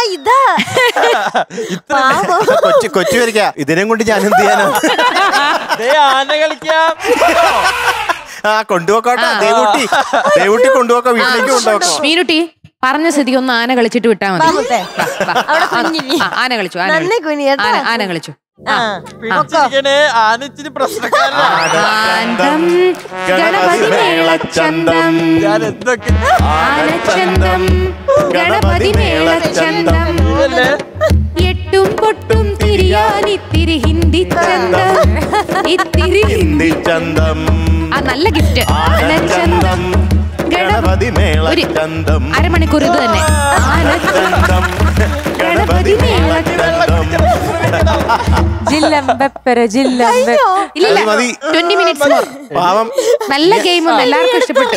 കൊച്ചു വരിക. ഇതിനെ കൊണ്ട് ഞാൻ എന്ത് ചെയ്യാനോ? ആന കളിക്കാം. കൊണ്ടുപോക്കോട്ടെ. ദേവൂട്ടി കൊണ്ടുപോക്കാം, വീട്ടിലേക്ക് കൊണ്ടുപോക്കാം. മീനുട്ടി പറഞ്ഞ സ്ഥിതിക്ക് ഒന്ന് ആന കളിച്ചിട്ട് വിട്ടാ മതി. ആന കളിച്ചു. പിടിച്ചിരിക്കണേ, ആനിച്ചിരി പ്രശ്നക്കാരനാണ്. ഗണപതി മേളച്ചന്തം, ഞാൻ എന്തൊക്കെ ആനച്ചന്തം, ഗണപതി മേളച്ചന്തം, എട്ടും പൊട്ടും തിരിയാനിത്തിരി ഹിന്ദി ചന്തം, ഇത്തിരി ഹിന്ദി ചന്തം, ആ നല്ല ഗിഫ്റ്റ്. ആനച്ചന്തം, ഗണപതി മേളച്ചന്തം, അരമണിക്കൂർ ഇത് തന്നെ. ആനച്ചന്തം, ഗണപതി മേളച്ചന്തം. ജില്ലം പെപ്പര ജില്ലം ഇല്ല 20 minutes more. പാവം നല്ല ഗെയിമും എല്ലാവർക്കും ഇഷ്ടപ്പെട്ടു.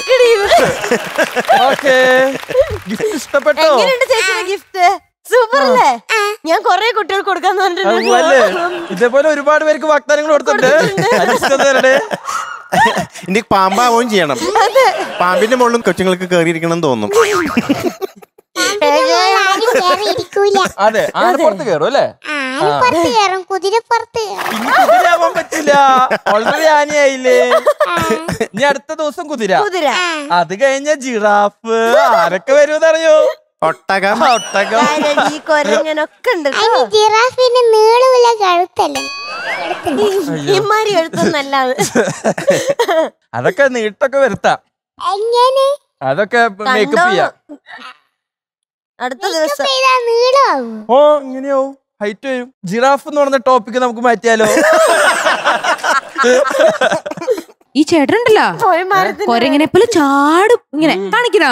ഗിഫ്റ്റ് ഇഷ്ടപ്പെട്ടോ? എങ്ങനെയുണ്ട് ചേച്ചിയുടെ ഗിഫ്റ്റ്? സൂപ്പർ അല്ലേ? ഞാൻ കൊറേ കുട്ടികൾക്ക് കൊടുക്കാന്ന് പറഞ്ഞിട്ടുണ്ട്. ഇതേപോലെ ഒരുപാട് പേർക്ക് വാഗ്ദാനങ്ങൾ കൊടുത്തിട്ടുണ്ട്. ഇനി പാമ്പാവുകയും ചെയ്യണം. പാമ്പിന്റെ മുകളിലും കൊച്ചുങ്ങൾക്ക് കയറിയിരിക്കണം തോന്നും. അതെ, ആനപ്പുറത്ത് കയറും അല്ലേ? ആനപ്പുറത്ത് കയറും, കുതിരപ്പുറത്ത് കയറും. കുതിരയാവാൻ പറ്റില്ല, ഓൾറെഡി ആനയായില്ലേ. ഇനി അടുത്ത ദിവസം കുതിര, അത് കഴിഞ്ഞ ജിറാഫ്, ആരൊക്കെ വരുമെന്നറിയോ? ഒട്ടകം. ഈ കൊരങ്ങനൊക്കെ ഉണ്ട്. ജിറാഫിന് നീളമുള്ള കഴുത്തല്ലേ? ഇമാരി എഴുത്തൊന്നല്ലാതെ അതൊക്കെ നീട്ടൊക്കെ വരുത്താം. എങ്ങനെ? അതൊക്കെ മേക്കപ്പ് ചെയ്യാം. അടുത്ത ദിവസം നീളമാവും. ഓ, ഇങ്ങനെയാവും, ഹൈറ്റ് വരും. ജിറാഫ് എന്ന് പറഞ്ഞ ടോപ്പിക്ക് നമുക്ക് മാറ്റിയാലോ? ഈ ചേട്ടനുണ്ടല്ലോ കൊരങ്ങനെ പോലെ ചാടും ഇങ്ങനെ കാണിക്കണോ?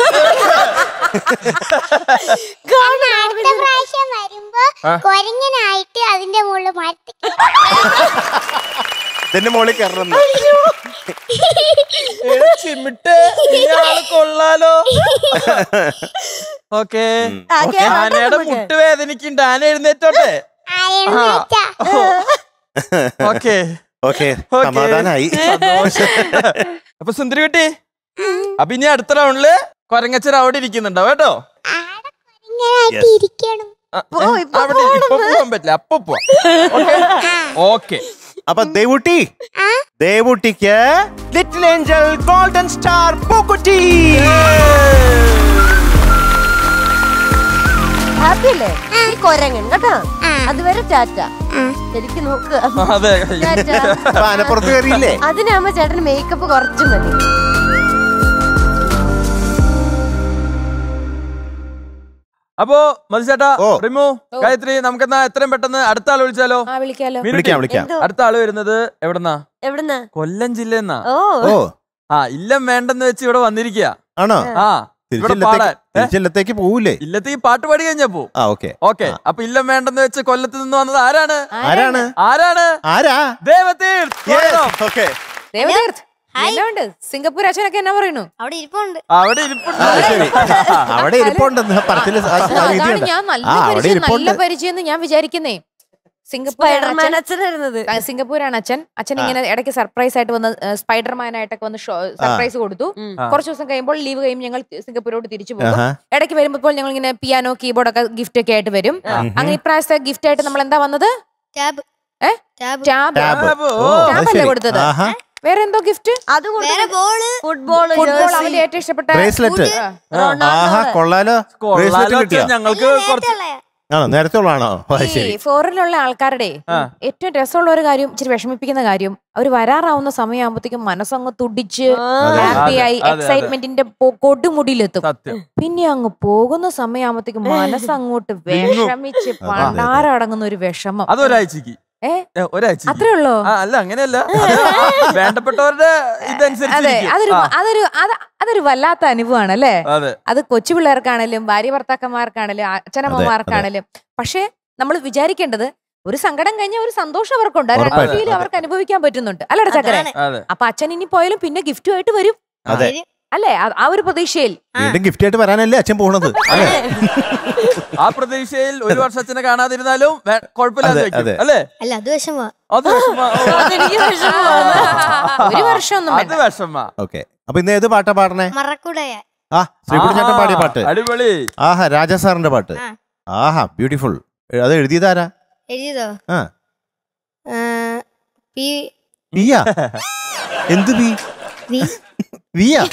അടുത്ത പ്രാവശ്യം വരുമ്പോ കൊരങ്ങനായിട്ട് അതിന്റെ മുകളിൽ മാറ്റി ഇതിന്റെ മുകളിൽ കയറണം. ചിമിട്ട് കൊള്ളാലോ. ഓക്കെ, ആനയുടെ മുട്ട് വേദനിക്കുണ്ട്, ആന എഴുന്നേറ്റോട്ടെ. ഓക്കെ ഓക്കെ, സമാധാനായി. അപ്പൊ സുന്ദരി കുട്ടി, അപ്പൊ ഇനി അടുത്ത റൗണ്ടില് കൊരങ്ങച്ചൻ അവിടെ ഇരിക്കുന്നുണ്ടോ കേട്ടോ? അവിടെ ഇപ്പൊ പോകാൻ പറ്റില്ല, അപ്പൊ പോവാം. ഓക്കെ, അപ്പൊ ദേവുട്ടി, ദേവുട്ടിക്ക് ലിറ്റിൽ ഏഞ്ചൽ ഗോൾഡൻ സ്റ്റാർ പൂക്കുറ്റി. ഹാപ്പി അല്ലേ ഈ കൊരങ്ങൻ കേട്ടോ? അതുവരെ ടാറ്റ. ശരിക്ക് നോക്കുക, ആനപ്പുറത്ത് കയറിയില്ലേ? അതിനാകുമ്പോ ചേട്ടന് മേക്കപ്പ് കുറച്ച് മതി. അപ്പോ മധുചേട്ടാ, റിമു, ഗായത്രി, നമുക്കെന്നാ എത്രയും പെട്ടെന്ന് അടുത്ത ആൾ വിളിച്ചാലോ? വിളിക്കാം. അടുത്ത ആള് വരുന്നത് എവിടെന്നാ? കൊല്ലം ജില്ലെന്നാ. ആ, ഇല്ലം വേണ്ടെന്ന് വെച്ച് ഇവിടെ വന്നിരിക്കുക. ആണോ? ആ, തിരിച്ചില്ലത്തേക്ക് പോവൂലേ? ഇല്ലത്തേക്ക് പാട്ട് പാടി കഴിഞ്ഞാ പോവും. ഓക്കെ, അപ്പൊ ഇല്ലം വേണ്ടെന്ന് വെച്ച് കൊല്ലത്ത് നിന്ന് വന്നത് ആരാണ്? ദേവതീർത്ത്. സിംഗപ്പൂർ അച്ഛനൊക്കെ എന്നാ പറയുന്നു? അവിടെ ഇരിപ്പുണ്ട്. അവിടെ ഇരിപ്പുണ്ടെന്ന് ഞാൻ നല്ല പരിചയം ഞാൻ വിചാരിക്കുന്നേ. സിംഗപ്പൂരാണ് അച്ഛൻ. അച്ഛൻ ഇങ്ങനെ ഇടയ്ക്ക് സർപ്രൈസ് ആയിട്ട് വന്ന് സ്പൈഡർമാനായിട്ടൊക്കെ വന്ന് സർപ്രൈസ് കൊടുത്തു. കുറച്ച് ദിവസം കഴിയുമ്പോൾ ലീവ് കഴിയുമ്പോൾ ഞങ്ങൾ സിംഗപ്പൂരോട് തിരിച്ചു പോകും. ഇടയ്ക്ക് വരുമ്പോൾ ഞങ്ങൾ ഇങ്ങനെ പിയാനോ, കീബോർഡ് ഒക്കെ ഗിഫ്റ്റ് ഒക്കെ ആയിട്ട് വരും. അങ്ങനെ ഇപ്രാവശ്യത്തെ ഗിഫ്റ്റ് ആയിട്ട് നമ്മൾ എന്താ വന്നത്? ടാബല്ലേ കൊടുത്തത്? വേറെ എന്തോ ഗിഫ്റ്റ്? ഫുട്ബോൾ. അവന്റെ ഏറ്റവും ഇഷ്ടപ്പെട്ട ബ്രേസ്ലെറ്റ്. കൊള്ളാലോ. ഞങ്ങൾക്ക് നേരത്തെ ഉള്ളതാണോ? ഫോറിനുള്ള ആൾക്കാരുടെ ഏറ്റവും രസമുള്ള ഒരു കാര്യം, ഇച്ചിരി വിഷമിപ്പിക്കുന്ന കാര്യം, അവർ വരാറാവുന്ന സമയമാകുമ്പോഴത്തേക്കും മനസ്സങ്ങ് തുടിച്ച് ഹാപ്പിയായി എക്സൈറ്റ്മെന്റിന്റെ കൊടുമുടിയിലെത്തും. പിന്നെ അങ്ങ് പോകുന്ന സമയമാകുമ്പോഴത്തേക്കും മനസ്സങ്ങോട്ട് വിഷമിച്ച് പണ്ടാരടങ്ങുന്ന ഒരു വിഷമം. അതൊരാഴ്ചക്ക് അത്രേ ഉള്ളൂ. അല്ല, അങ്ങനെയല്ല, വേണ്ടപ്പെട്ടവരുടെ ഇതനുസരിച്ച് അതൊരു വല്ലാത്ത അനുഭവമാണ് അല്ലേ? അത് കൊച്ചു പിള്ളേർക്കാണേലും ഭാര്യ ഭർത്താക്കന്മാർക്കാണേലും അച്ഛനമ്മമാർക്കാണേലും. പക്ഷെ നമ്മൾ വിചാരിക്കേണ്ടത്, ഒരു സങ്കടം കഴിഞ്ഞാൽ ഒരു സന്തോഷം അവർക്കുണ്ട്, അവർക്ക് അനുഭവിക്കാൻ പറ്റുന്നുണ്ട് അല്ലേടാ ചക്കര? അപ്പൊ അച്ഛൻ ഇനി പോയാലും പിന്നെ ഗിഫ്റ്റുമായിട്ട് വരും അല്ലേ? ആ ഒരു പ്രതീക്ഷയിൽ ഗിഫ്റ്റ് ആയിട്ട് വരാനല്ലേ അച്ഛൻ പോണത്. ആ പ്രതീക്ഷയിൽ ഒരു വർഷം അച്ഛനെ കാണാതിരുന്നാലും കുഴപ്പമില്ല അല്ലേ? അല്ല, അത് വിഷമാ. ഒരു വർഷം അത് വിഷമാ. ഓക്കെ, അപ്പൊ ഇന്ന് ഏത് പാട്ടാ പാടണേ? മറക്കൂടയാ. ശ്രീകുട്ടിച്ചേട്ടൻ പാടിയ പാട്ട്. അടിപൊളി. ആഹാ, രാജാ സാറിന്റെ പാട്ട്. ആഹാ, ബ്യൂട്ടിഫുൾ. അത് എഴുതിയതാരാ? എഴുതിയതോ? എന്ത് ബി? വിയാ?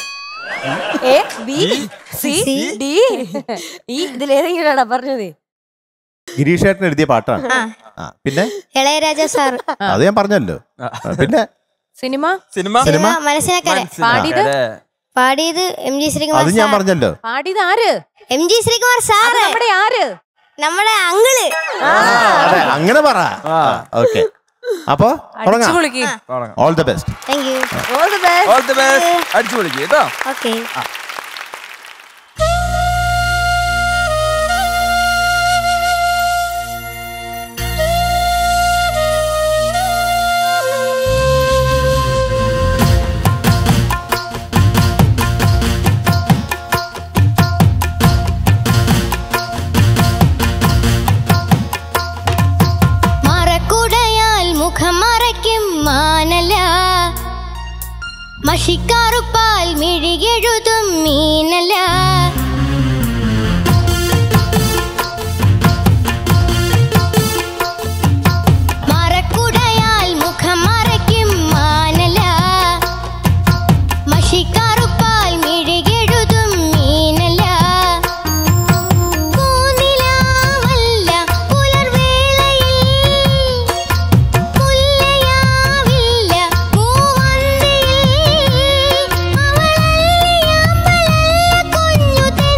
ഇതിലേതെങ്കിലും പറഞ്ഞത് ഗിരീഷേട്ടൻ എഴുതിയ പാട്ടാണ്. പിന്നെ ഇളയരാജ സാർ. അത് ഞാൻ പറഞ്ഞല്ലോ. പിന്നെ സിനിമ മനസ്സിലാക്കാതെ പാടിയത് MG ശ്രീകുമാർ. അത് ഞാൻ പറഞ്ഞല്ലോ. പാടിയത് ആര്? MG Sreekumar sir. നമ്മുടെ ആര്? നമ്മുടെ അങ്കിള്. അങ്ങനെ പറ. ഓക്കെ, അപ്പൊ തുടങ്ങാം. All the best. Thank you. All the best. All the best. അടിച്ചു പൊളിക്ക് കേട്ടോ. ഓക്കെ. മഷിക്കാറുപ്പാൽ മിഴികെഴുതും മീനല. മറക്കുടയാൽ മുഖം മറയ്ക്കും മാനല. മഷിക്കാറുപ്പാൽ മിഴികെഴുതും മീനല. പൂനിലാവല്ല പുലർവേളയിൽ മുല്ലയാവില്ല പൂവന്തിയിൽ. അവളല്ലിയാമ്പലല്ല കുഞ്ഞു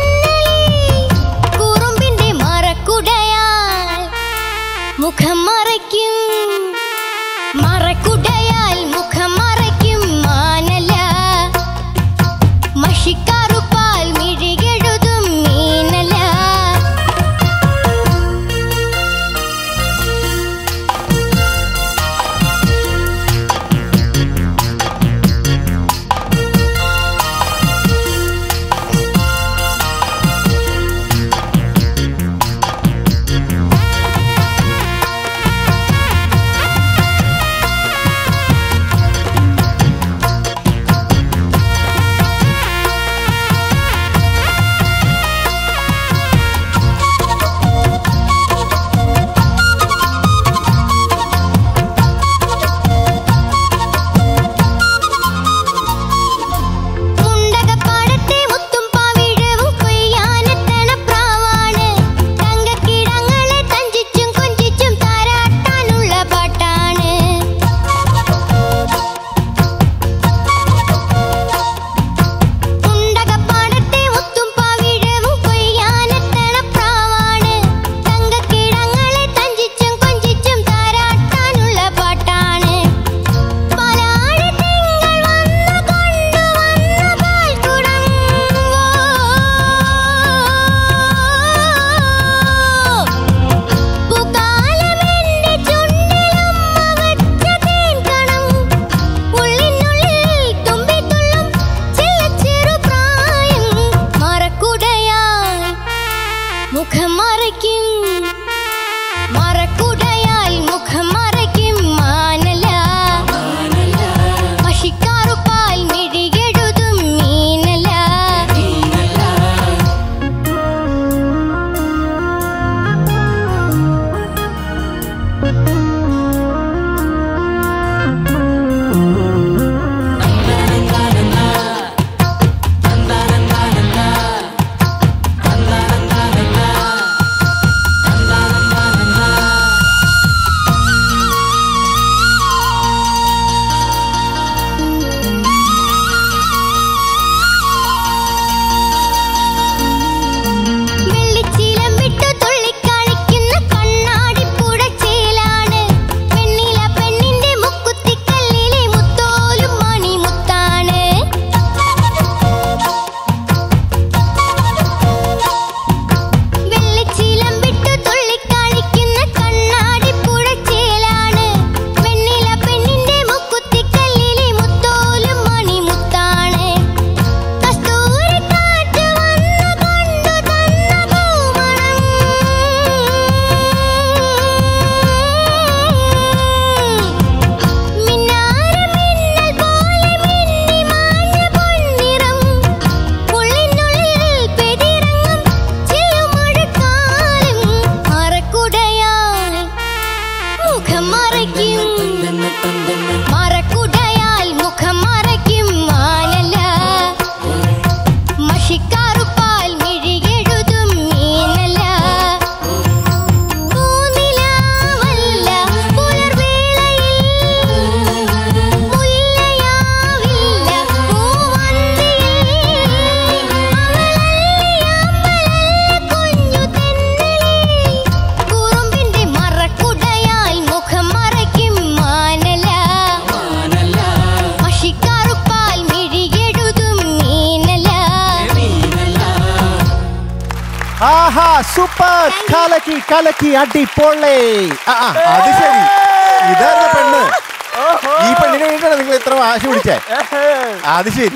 സൂപ്പർ കലക്കി കലക്കി അടിപൊളി. അത് ശരി, ഇതാണ് പെണ്ണ്. ഈ പെണ്ണിനെ വേണ്ടിയാണ് നിങ്ങൾ ഇത്ര വാശി പിടിച്ചേ. അത് ശരി,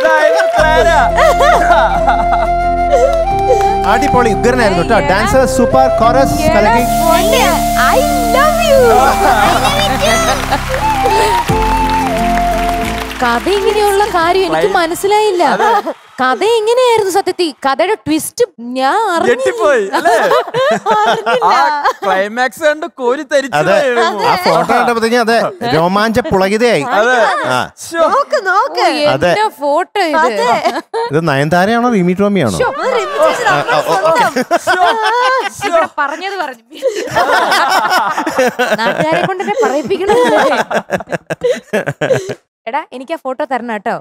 അടിപൊളി ഉഗ്രനായിരുന്നു കേട്ടോ. ഡാൻസർ സൂപ്പർ, കോറസ് കലക്കി. I love you. കഥ ഇങ്ങനെയുള്ള കാര്യം എനിക്ക് മനസ്സിലായില്ല. കഥ എങ്ങനെയായിരുന്നു സത്യത്തിൽ? കഥയുടെ ട്വിസ്റ്റ് ഞാൻ ക്ലൈമാക്സ് കണ്ട് കോരി തരിച്ചു. ഫോട്ടോ കണ്ടപ്പോഴത്തേക്കും അതെ രോമാഞ്ച പുളകിതയായി. ഫോട്ടോ ഇത് നയൻതാരയാണോ റിമി ടോമിയാണോ? പറഞ്ഞത് പറഞ്ഞു നാട്ടുകാരെ കൊണ്ട് എന്നെ പറയിപ്പിക്കണം. എടാ എനിക്ക് ആ ഫോട്ടോ തരണം കേട്ടോ.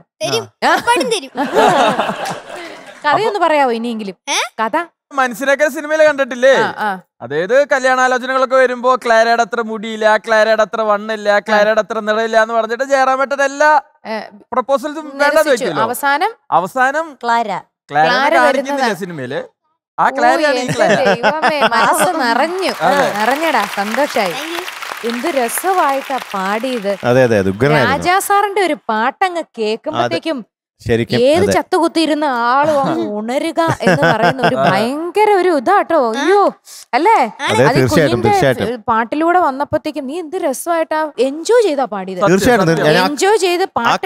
കഥയൊന്ന് പറയാവോ ഇനിയെങ്കിലും? കഥ മനസ്സിനൊക്കെ സിനിമയിൽ കണ്ടിട്ടില്ലേ? അതായത് കല്യാണാലോചനകളൊക്കെ വരുമ്പോ ക്ലാരയുടെ അത്ര മുടിയില്ല, ക്ലാരയുടെ അത്ര വണ്ണില്ല, ക്ലാരയുടെ അത്ര നിറയില്ല എന്ന് പറഞ്ഞിട്ട് ജയറാമേട്ടൻ എല്ലാ പ്രപ്പോസൽസും വേണ്ടെന്ന് വെച്ചല്ലോ. അവസാനം ക്ലാര കാണിക്കുന്നില്ല സിനിമയില്. ആ ക്ലാരയാണ് ഈ ക്ലാര. മനസ്സ് നിറഞ്ഞടാ, സന്തോഷായി. എന്ത് രസമായിട്ടാ പാടിയത്. രാജാ സാറിന്റെ ഒരു പാട്ടങ്ങ് കേൾക്കുമ്പോഴത്തേക്കും ഏത് ചത്തുകുത്തിയിരുന്ന ആളും അങ്ങ് ഉണരുക എന്ന് പറയുന്ന ഒരു ഭയങ്കര ഒരു ഇതാട്ടോ. അയ്യോ അല്ലേ? അത് കുഞ്ഞിന്റെ പാട്ടിലൂടെ വന്നപ്പോഴത്തേക്കും നീ എന്ത് രസമായിട്ടാ എൻജോയ് ചെയ്താ പാടിയത്. എൻജോയ് ചെയ്ത് പാട്ട്.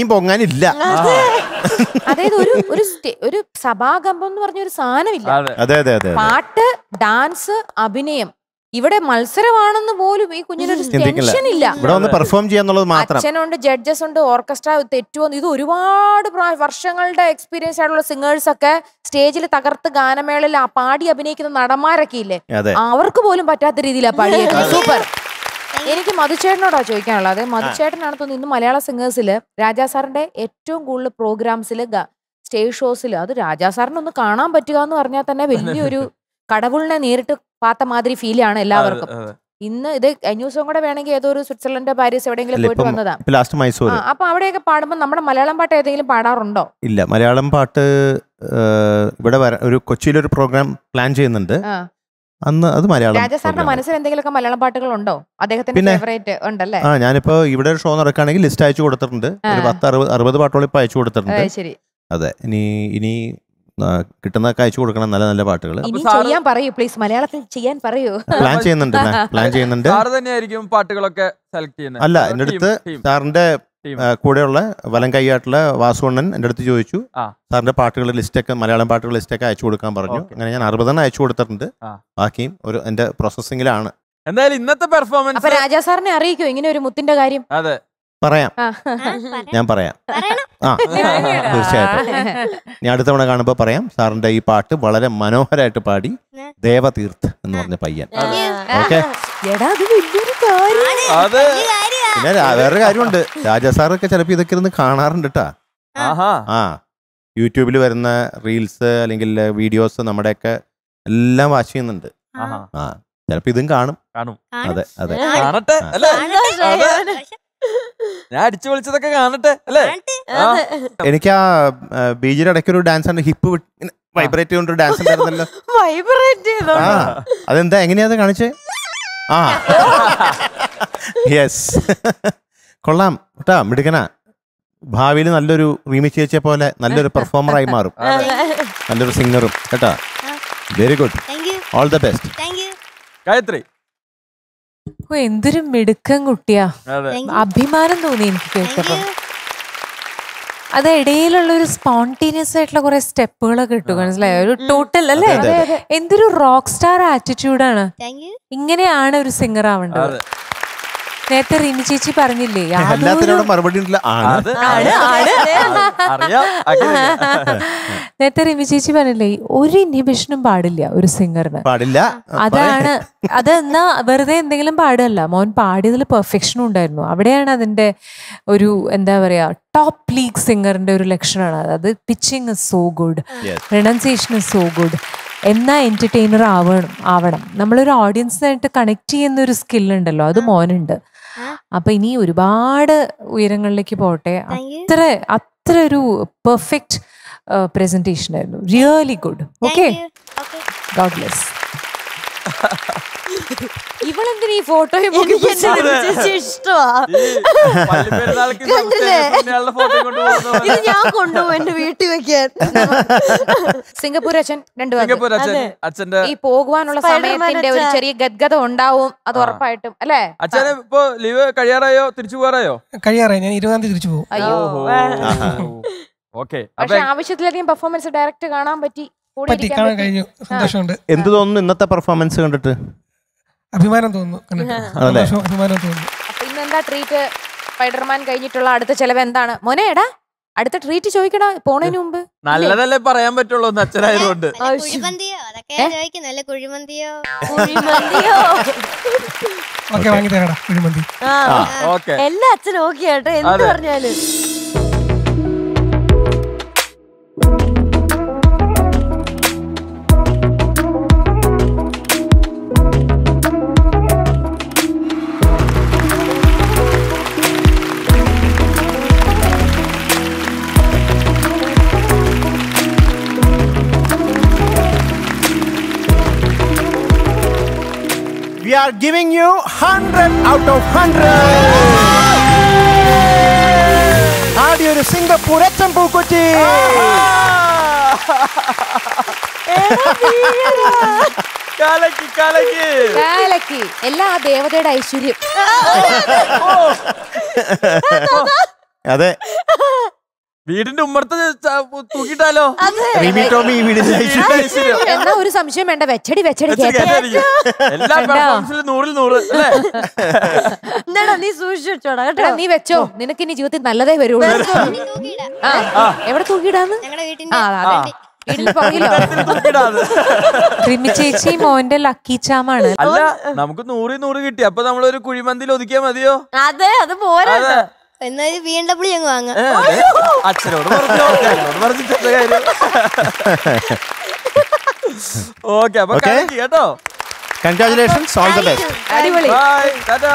അതായത് ഒരു സഭാകമ്പം എന്ന് പറഞ്ഞ ഒരു സാധനമില്ല. പാട്ട്, ഡാൻസ്, അഭിനയം. ഇവിടെ മത്സരമാണെന്ന് പോലും ഈ കുഞ്ഞിനൊരു ടെൻഷൻ ഇല്ല. അച്ഛനുണ്ട്, ജഡ്ജസ് ഉണ്ട്, ഓർക്കസ്ട്ര തെറ്റുവോ. ഇത് ഒരുപാട് വർഷങ്ങളുടെ എക്സ്പീരിയൻസ് ആയിട്ടുള്ള സിംഗേഴ്സ് ഒക്കെ സ്റ്റേജിൽ തകർത്ത് ഗാനമേളയിൽ പാടി അഭിനയിക്കുന്ന നടന്മാരൊക്കെ ഇല്ലേ, അവർക്ക് പോലും പറ്റാത്ത രീതിയിലാണ് പാടിയത്. സൂപ്പർ. എനിക്ക് മധുചേട്ടനോടാ ചോദിക്കാനുള്ളത്. മധുചേട്ടനാണ് തോന്നുന്നു ഇന്ന് മലയാള സിംഗേഴ്സില് രാജാ സാറിന്റെ ഏറ്റവും കൂടുതൽ പ്രോഗ്രാംസില് സ്റ്റേജ് ഷോസിൽ അത് രാജാ സാറിനെ ഒന്ന് കാണാൻ പറ്റുക എന്ന് പറഞ്ഞാൽ തന്നെ വലിയൊരു കടവുളിനെ നേരിട്ട് പാത്ത മാതിരി ഫീലാണ് എല്ലാവർക്കും. ഇന്ന് ഇത് കഴിഞ്ഞ ദിവസം കൂടെ വേണമെങ്കിൽ ഏതോ ഒരു സ്വിറ്റ്സർലൻഡ്, പാരീസ് എവിടെയെങ്കിലും പോയിട്ട് വന്നതാ. അപ്പൊ അവിടെയൊക്കെ പാടുമ്പോ നമ്മുടെ മലയാളം പാട്ട് ഏതെങ്കിലും പാടാറുണ്ടോ? ഇല്ല, മലയാളം പാട്ട് ഇവിടെ ഒരു കൊച്ചിയിലൊരു പ്രോഗ്രാം പ്ലാൻ ചെയ്യുന്നുണ്ട്. അന്ന് അത് മലയാളം. രാജാ സാറിന്റെ മനസ്സിൽ എന്തെങ്കിലുമൊക്കെ മലയാളം പാട്ടുകൾ ഉണ്ടോ? അദ്ദേഹത്തിന്റെ ഫേവറേറ്റ് ഉണ്ടല്ലേ? ഞാനിപ്പോ ഇവിടെ ഒരു ഷോ നടക്കുകയാണെങ്കിൽ ലിസ്റ്റ് അയച്ചു കൊടുത്തിട്ടുണ്ട്. ഒരു 10-60 പാട്ടുകൾ ഇപ്പൊ അയച്ചു കൊടുത്തിട്ടുണ്ട്. ശരി. അതെ, ഇനി കിട്ടുന്നതൊക്കെ അയച്ചു കൊടുക്കണം, നല്ല നല്ല പാട്ടുകൾ. ചെയ്യാൻ പറയൂ പ്ലീസ്, മലയാളത്തിൽ ചെയ്യാൻ പറയൂ. പ്ലാൻ ചെയ്യുന്നുണ്ട്. പാട്ടുകളൊക്കെ സെലക്ട് ചെയ്യുന്നത് അല്ല, എന്റെ അടുത്ത് സാറിന്റെ കൂടെയുള്ള വലം കൈയായിട്ടുള്ള വാസുവണ്ണൻ എന്റെ അടുത്ത് ചോദിച്ചു, സാറിന്റെ പാട്ടുകളുടെ ലിസ്റ്റൊക്കെ, മലയാളം പാട്ടുകളുടെ ലിസ്റ്റൊക്കെ അയച്ചു കൊടുക്കാൻ പറഞ്ഞു. അങ്ങനെ ഞാൻ 60 അയച്ചു കൊടുത്തിട്ടുണ്ട്. ബാക്കിയും എന്റെ പ്രോസസ്സിംഗിലാണ്. എന്തായാലും ഇന്നത്തെ പെർഫോമൻസ് അപ്പൊ രാജാ സാറിനെ അറിയിക്കോ ഇങ്ങനെ ഒരു മുത്തിന്റെ കാര്യം? അതെ, പറയാം, ഞാൻ പറയാം. തീർച്ചയായിട്ടും ഞാൻ അടുത്ത തവണ കാണുമ്പോ പറയാം. സാറിന്റെ ഈ പാട്ട് വളരെ മനോഹരമായിട്ട് പാടി ദേവതീർത്ത് എന്ന് പറഞ്ഞ പയ്യൻ. ഓക്കെ. പിന്നെ വേറൊരു കാര്യമുണ്ട്, രാജാ സാറൊക്കെ ചിലപ്പോ ഇതൊക്കെ ഇരുന്ന് കാണാറുണ്ട് കേട്ടാ. യൂട്യൂബിൽ വരുന്ന റീൽസ് അല്ലെങ്കിൽ വീഡിയോസ് നമ്മുടെയൊക്കെ എല്ലാം വാച്ച് ചെയ്യുന്നുണ്ട്. ചിലപ്പോ ഇതും കാണും. അതെ അതെ, കാണട്ടെ അല്ലേ? ഞാൻ അടിച്ചു വിളിച്ചതൊക്കെ കാണട്ടെ അല്ലേ? എനിക്ക് ആ ബീജിയുടെ ഇടയ്ക്ക് ഒരു ഡാൻസ് ആണ്, ഹിപ്പ് വൈബ്രേറ്റ് ചെയ്തൊരു ഡാൻസ് ഉണ്ടായിരുന്നല്ലോ. അതെന്താ, എങ്ങനെയാ അത് കാണിച്ചേ? യെസ്, കൊള്ളാം കേട്ടാ, മിടുക്കനാ. ഭാവിയിൽ നല്ലൊരു റീമി ചേച്ചിയെ പോലെ നല്ലൊരു പെർഫോമറായി മാറും, നല്ലൊരു സിംഗറും കേട്ടാ. Very good, all the best. Gayathri എന്തൊരു മിടുക്കൻ കുട്ടിയാ, അഭിമാനം തോന്നി എനിക്ക് കേട്ടപ്പോ. അത് ഇടയിലുള്ള ഒരു സ്പോണ്ടേനിയസ് ആയിട്ടുള്ള കുറെ സ്റ്റെപ്പുകളൊക്കെ ഇട്ടു, മനസ്സിലായോ? ഒരു ടോട്ടൽ അല്ലേ, എന്തൊരു റോക്ക് സ്റ്റാർ ആറ്റിറ്റ്യൂഡാണ്. ഇങ്ങനെയാണ് ഒരു സിംഗർ ആവേണ്ടത്. നേരത്തെ റിമി ചേച്ചി പറഞ്ഞില്ലേ, നേരത്തെ റിമി ചേച്ചി പറഞ്ഞില്ലേ, ഒരു ഇൻഹിബിഷനും പാടില്ല ഒരു സിംഗറിന്. അതാണ് അത്. എന്നാ വെറുതെ എന്തെങ്കിലും പാടുകയല്ല, മോൻ പാടിയതിൽ പെർഫെക്ഷനും ഉണ്ടായിരുന്നു. അവിടെയാണ് അതിന്റെ ഒരു എന്താ പറയാ, ടോപ്പ് ലീഗ് സിംഗറിന്റെ ഒരു ലക്ഷണമാണ് അത്. Pitching is so good, pronunciation is so good. എന്നാ എന്റർടൈനർ ആവണം. നമ്മളൊരു ഓഡിയൻസിനായിട്ട് കണക്ട് ചെയ്യുന്ന ഒരു സ്കില്ലുണ്ടല്ലോ, അത് മോനുണ്ട്. അപ്പൊ ഇനി ഒരുപാട് ഉയരങ്ങളിലേക്ക് പോട്ടെ. അത്ര ഒരു പെർഫെക്റ്റ് പ്രസന്റേഷൻ ആയിരുന്നു. Really good. Okay, God bless. ഇവളെന്തിനാ ഈ ഫോട്ടോയും ഇത് ഞാൻ കൊണ്ടുപോകും എന്റെ വീട്ടിൽ വെക്കാൻ. സിംഗപ്പൂർ അച്ഛൻ അച്ഛന്റെ ഈ പോകുവാനുള്ള സമയത്തിന്റെ ഒരു ചെറിയ ഗദ്ഗതം ഉണ്ടാവും, അത് ഉറപ്പായിട്ടും അല്ലേ? അച്ഛന് ഇപ്പൊ ലീവ് കഴിയാറായോ? തിരിച്ചു പോകാറായോ? കഴിയാറായി. ഞാൻ 20-ാം തീയതി തിരിച്ചു പോകും. അയ്യോ. ഓക്കെ. പക്ഷെ ആവശ്യത്തിലധികം പെർഫോമൻസ് ഡയറക്റ്റ് കാണാൻ പറ്റി, കാണാൻ കഴിഞ്ഞു. സന്തോഷമുണ്ട്. എന്ത് തോന്നുന്നു ഇന്നത്തെ പെർഫോമൻസ് കണ്ടിട്ട്? അഭിമാനം തോന്നുന്നു. അഭിമാനം തോന്നുന്നു. അപ്പൊ ഇന്ന് എന്താ ട്രീറ്റ്? സ്പൈഡർമാൻ കഴിഞ്ഞിട്ടുള്ള അടുത്ത ചെലവ് എന്താണ് മോനെ? എടാ അടുത്ത ട്രീറ്റ് ചോദിക്കടാ പോണതിന് മുമ്പ്. നല്ലതല്ലേ പറയാൻ പറ്റുള്ളൂ അച്ഛനായതുകൊണ്ട്. വാങ്ങി തരാടാ കുഴിമന്തി. എല്ലാ അച്ഛനും ഓക്കെ കേട്ടോ, എന്ത് പറഞ്ഞാലും. We are giving you 100 out of 100. ആദ്യ ഒരു സിംഗപ്പൂർ അച്ഛൻ പൂക്കുറ്റി. എല്ലാ ദേവതയുടെ ഐശ്വര്യം. അതെ, വീടിന്റെ ഉമ്മർത്ത് തൂക്കിട്ടാലോ? എന്നാ ഒരു സംശയം വേണ്ട, വെച്ചടി എല്ലാ പെർഫോമൻസിലും 100-ൽ 100 അല്ലേ? നീ സൂക്ഷിച്ചോടാ കേട്ടോ. നീ വെച്ചോ, നിനക്ക് ഇനി ജീവിതത്തിൽ നല്ലതേ വരുള്ളൂ. എവിടെ തൂക്കിയിടാന്ന്? ചേച്ചി മോന്റെ ലക്കി ചാമാണ്. അല്ല, നമുക്ക് 100-ൽ 100 കിട്ടി. അപ്പൊ നമ്മളൊരു കുഴിമന്തിയിൽ ഒതുക്കിയാ മതിയോ? അതെ, അത് പോരാ. എന്നാലും BMW അങ്ങ് വാങ്ങാം. അച്ഛനോട് പറഞ്ഞിട്ട് കാര്യം. ഓക്കെ, അപ്പൊ കേട്ടോ. Congratulations, all the best. അടിപൊളി. ബൈ, ടാറ്റാ.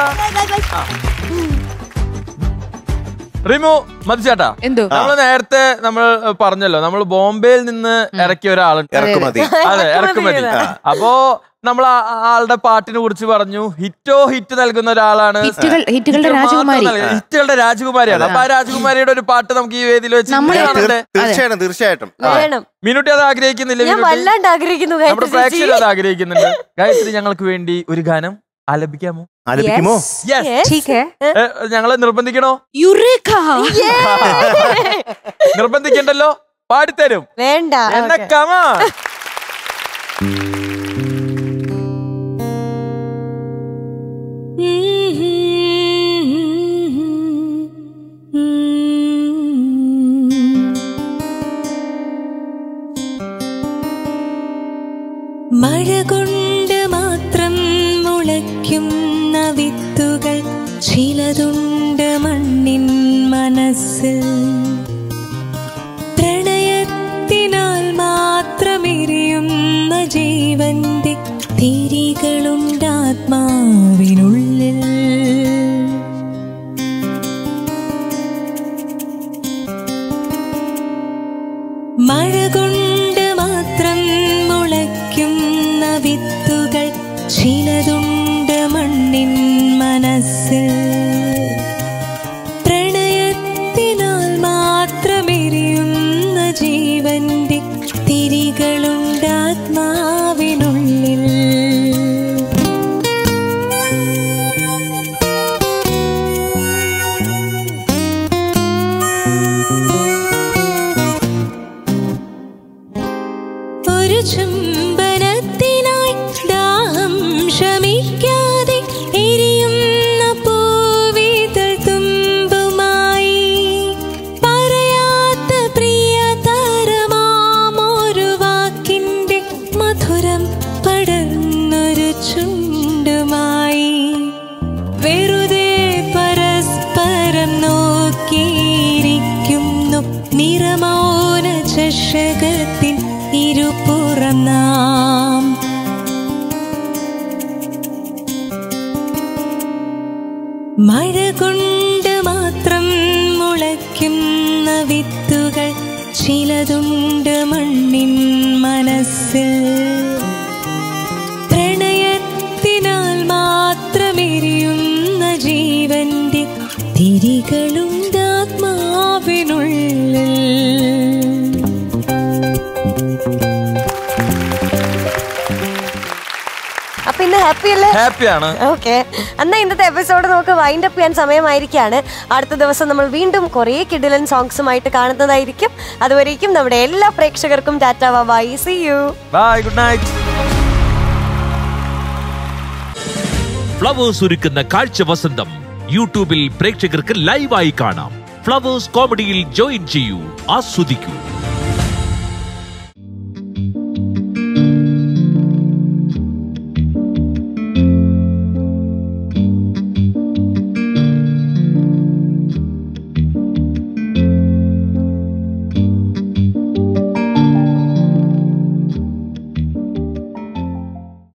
റിമു, മതിച്ചേട്ടാ, നമ്മള് നേരത്തെ നമ്മൾ പറഞ്ഞല്ലോ, നമ്മൾ ബോംബെയിൽ നിന്ന് ഇറക്കിയ ഒരാളുണ്ട്. അതെ, ഇറക്കുമതി. അപ്പോ നമ്മൾ ആളുടെ പാട്ടിനെ കുറിച്ച് പറഞ്ഞു. ഹിറ്റ് നൽകുന്ന ഒരാളാണ്, ഹിറ്റുകളുടെ രാജകുമാരിയാണ്. അപ്പൊ ആ രാജകുമാരിയുടെ ഒരു പാട്ട് നമുക്ക് ഈ വേദിയിൽ വെച്ച് തീർച്ചയായിട്ടും മിനുട്ടി അത് ആഗ്രഹിക്കുന്നില്ല? നമ്മുടെ പ്രേക്ഷകർ അത് ആഗ്രഹിക്കുന്നുണ്ട്. ഗായത്രി, ഞങ്ങൾക്ക് വേണ്ടി ഒരു ഗാനം ആലപിക്കാമോ? ആലപിക്കുമോ? ഞങ്ങളെ നിർബന്ധിക്കണോ? നിർബന്ധിക്കണ്ടല്ലോ, പാടിത്തരും. വേണ്ട, എന്നാ കമാ. മഴ കൊണ്ട് മാത്രം മുളയ്ക്കുന്ന വിത്തുകൾ ചിലതുണ്ട് മണ്ണിൻ മനസ്സിൽ. പ്രണയത്തിനാൽ മാത്രമെരിയുന്ന ജീവന്റെ തിരികളുണ്ട് ആത്മാവിനുള്ളിൽ. മഴ കൊണ്ട് മാത്രം മുളയ്ക്കുന്ന വിത്തുകൾ ചിലതുണ്ട് മണ്ണിൻ മനസ്സിൽ. പ്രണയത്തിനാൽ മാത്രമെരിയുന്ന ജീവന്റെ തിരികളുണ്ട് ആത്മാവിനുള്ളിൽ. ഒരു ചുംബനത്തിനായി ദാഹം ശമിക്കാതെ എരിയുന്ന പൂവിതൾ തുമ്പുമായി പറയാത്ത പ്രിയതരമാമൊരു വാക്കിന്റെ മധുരം പടർന്നൊരു ചുണ്ടുമായി വെറുതെ പരസ്പരം നോക്കിയിരിക്കുന്നു നിറമൗന ചഷകത്തിൻ ഇരുപുറം നാം. മഴ കൊണ്ട് മാത്രം മുളയ്ക്കുന്ന വിത്തുകൾ ചിലതുണ്ട് മണ്ണിൻ മനസ്സിൽ. ചിരികളുണ്ടാത്മാവിനുള്ളിൽ. അപ്പൊ ഇന്ന് ഹാപ്പി അല്ലേ? ഹാപ്പിയാണ്. ഓക്കെ, എന്നാ ഇന്നത്തെ എപ്പിസോഡ് നമുക്ക് വൈൻഡ് അപ്പ് ചെയ്യാൻ സമയമായിരിക്കാണ്. അടുത്ത ദിവസം നമ്മൾ വീണ്ടും കുറേ കിടിലൻ സോങ്സുമായിട്ട് കാണുന്നതായിരിക്കും. അതുവരേക്കും നമ്മുടെ എല്ലാ പ്രേക്ഷകർക്കും ടാറ്റ bye, see you, bye, good night. Flowers ഒരുക്കുന്ന കാഴ്ച വസന്തം യൂട്യൂബിൽ പ്രേക്ഷകർക്ക് ലൈവായി കാണാം. ഫ്ലവേഴ്സ് കോമഡിയിൽ ജോയിൻ ചെയ്യൂ, ആസ്വദിക്കൂ.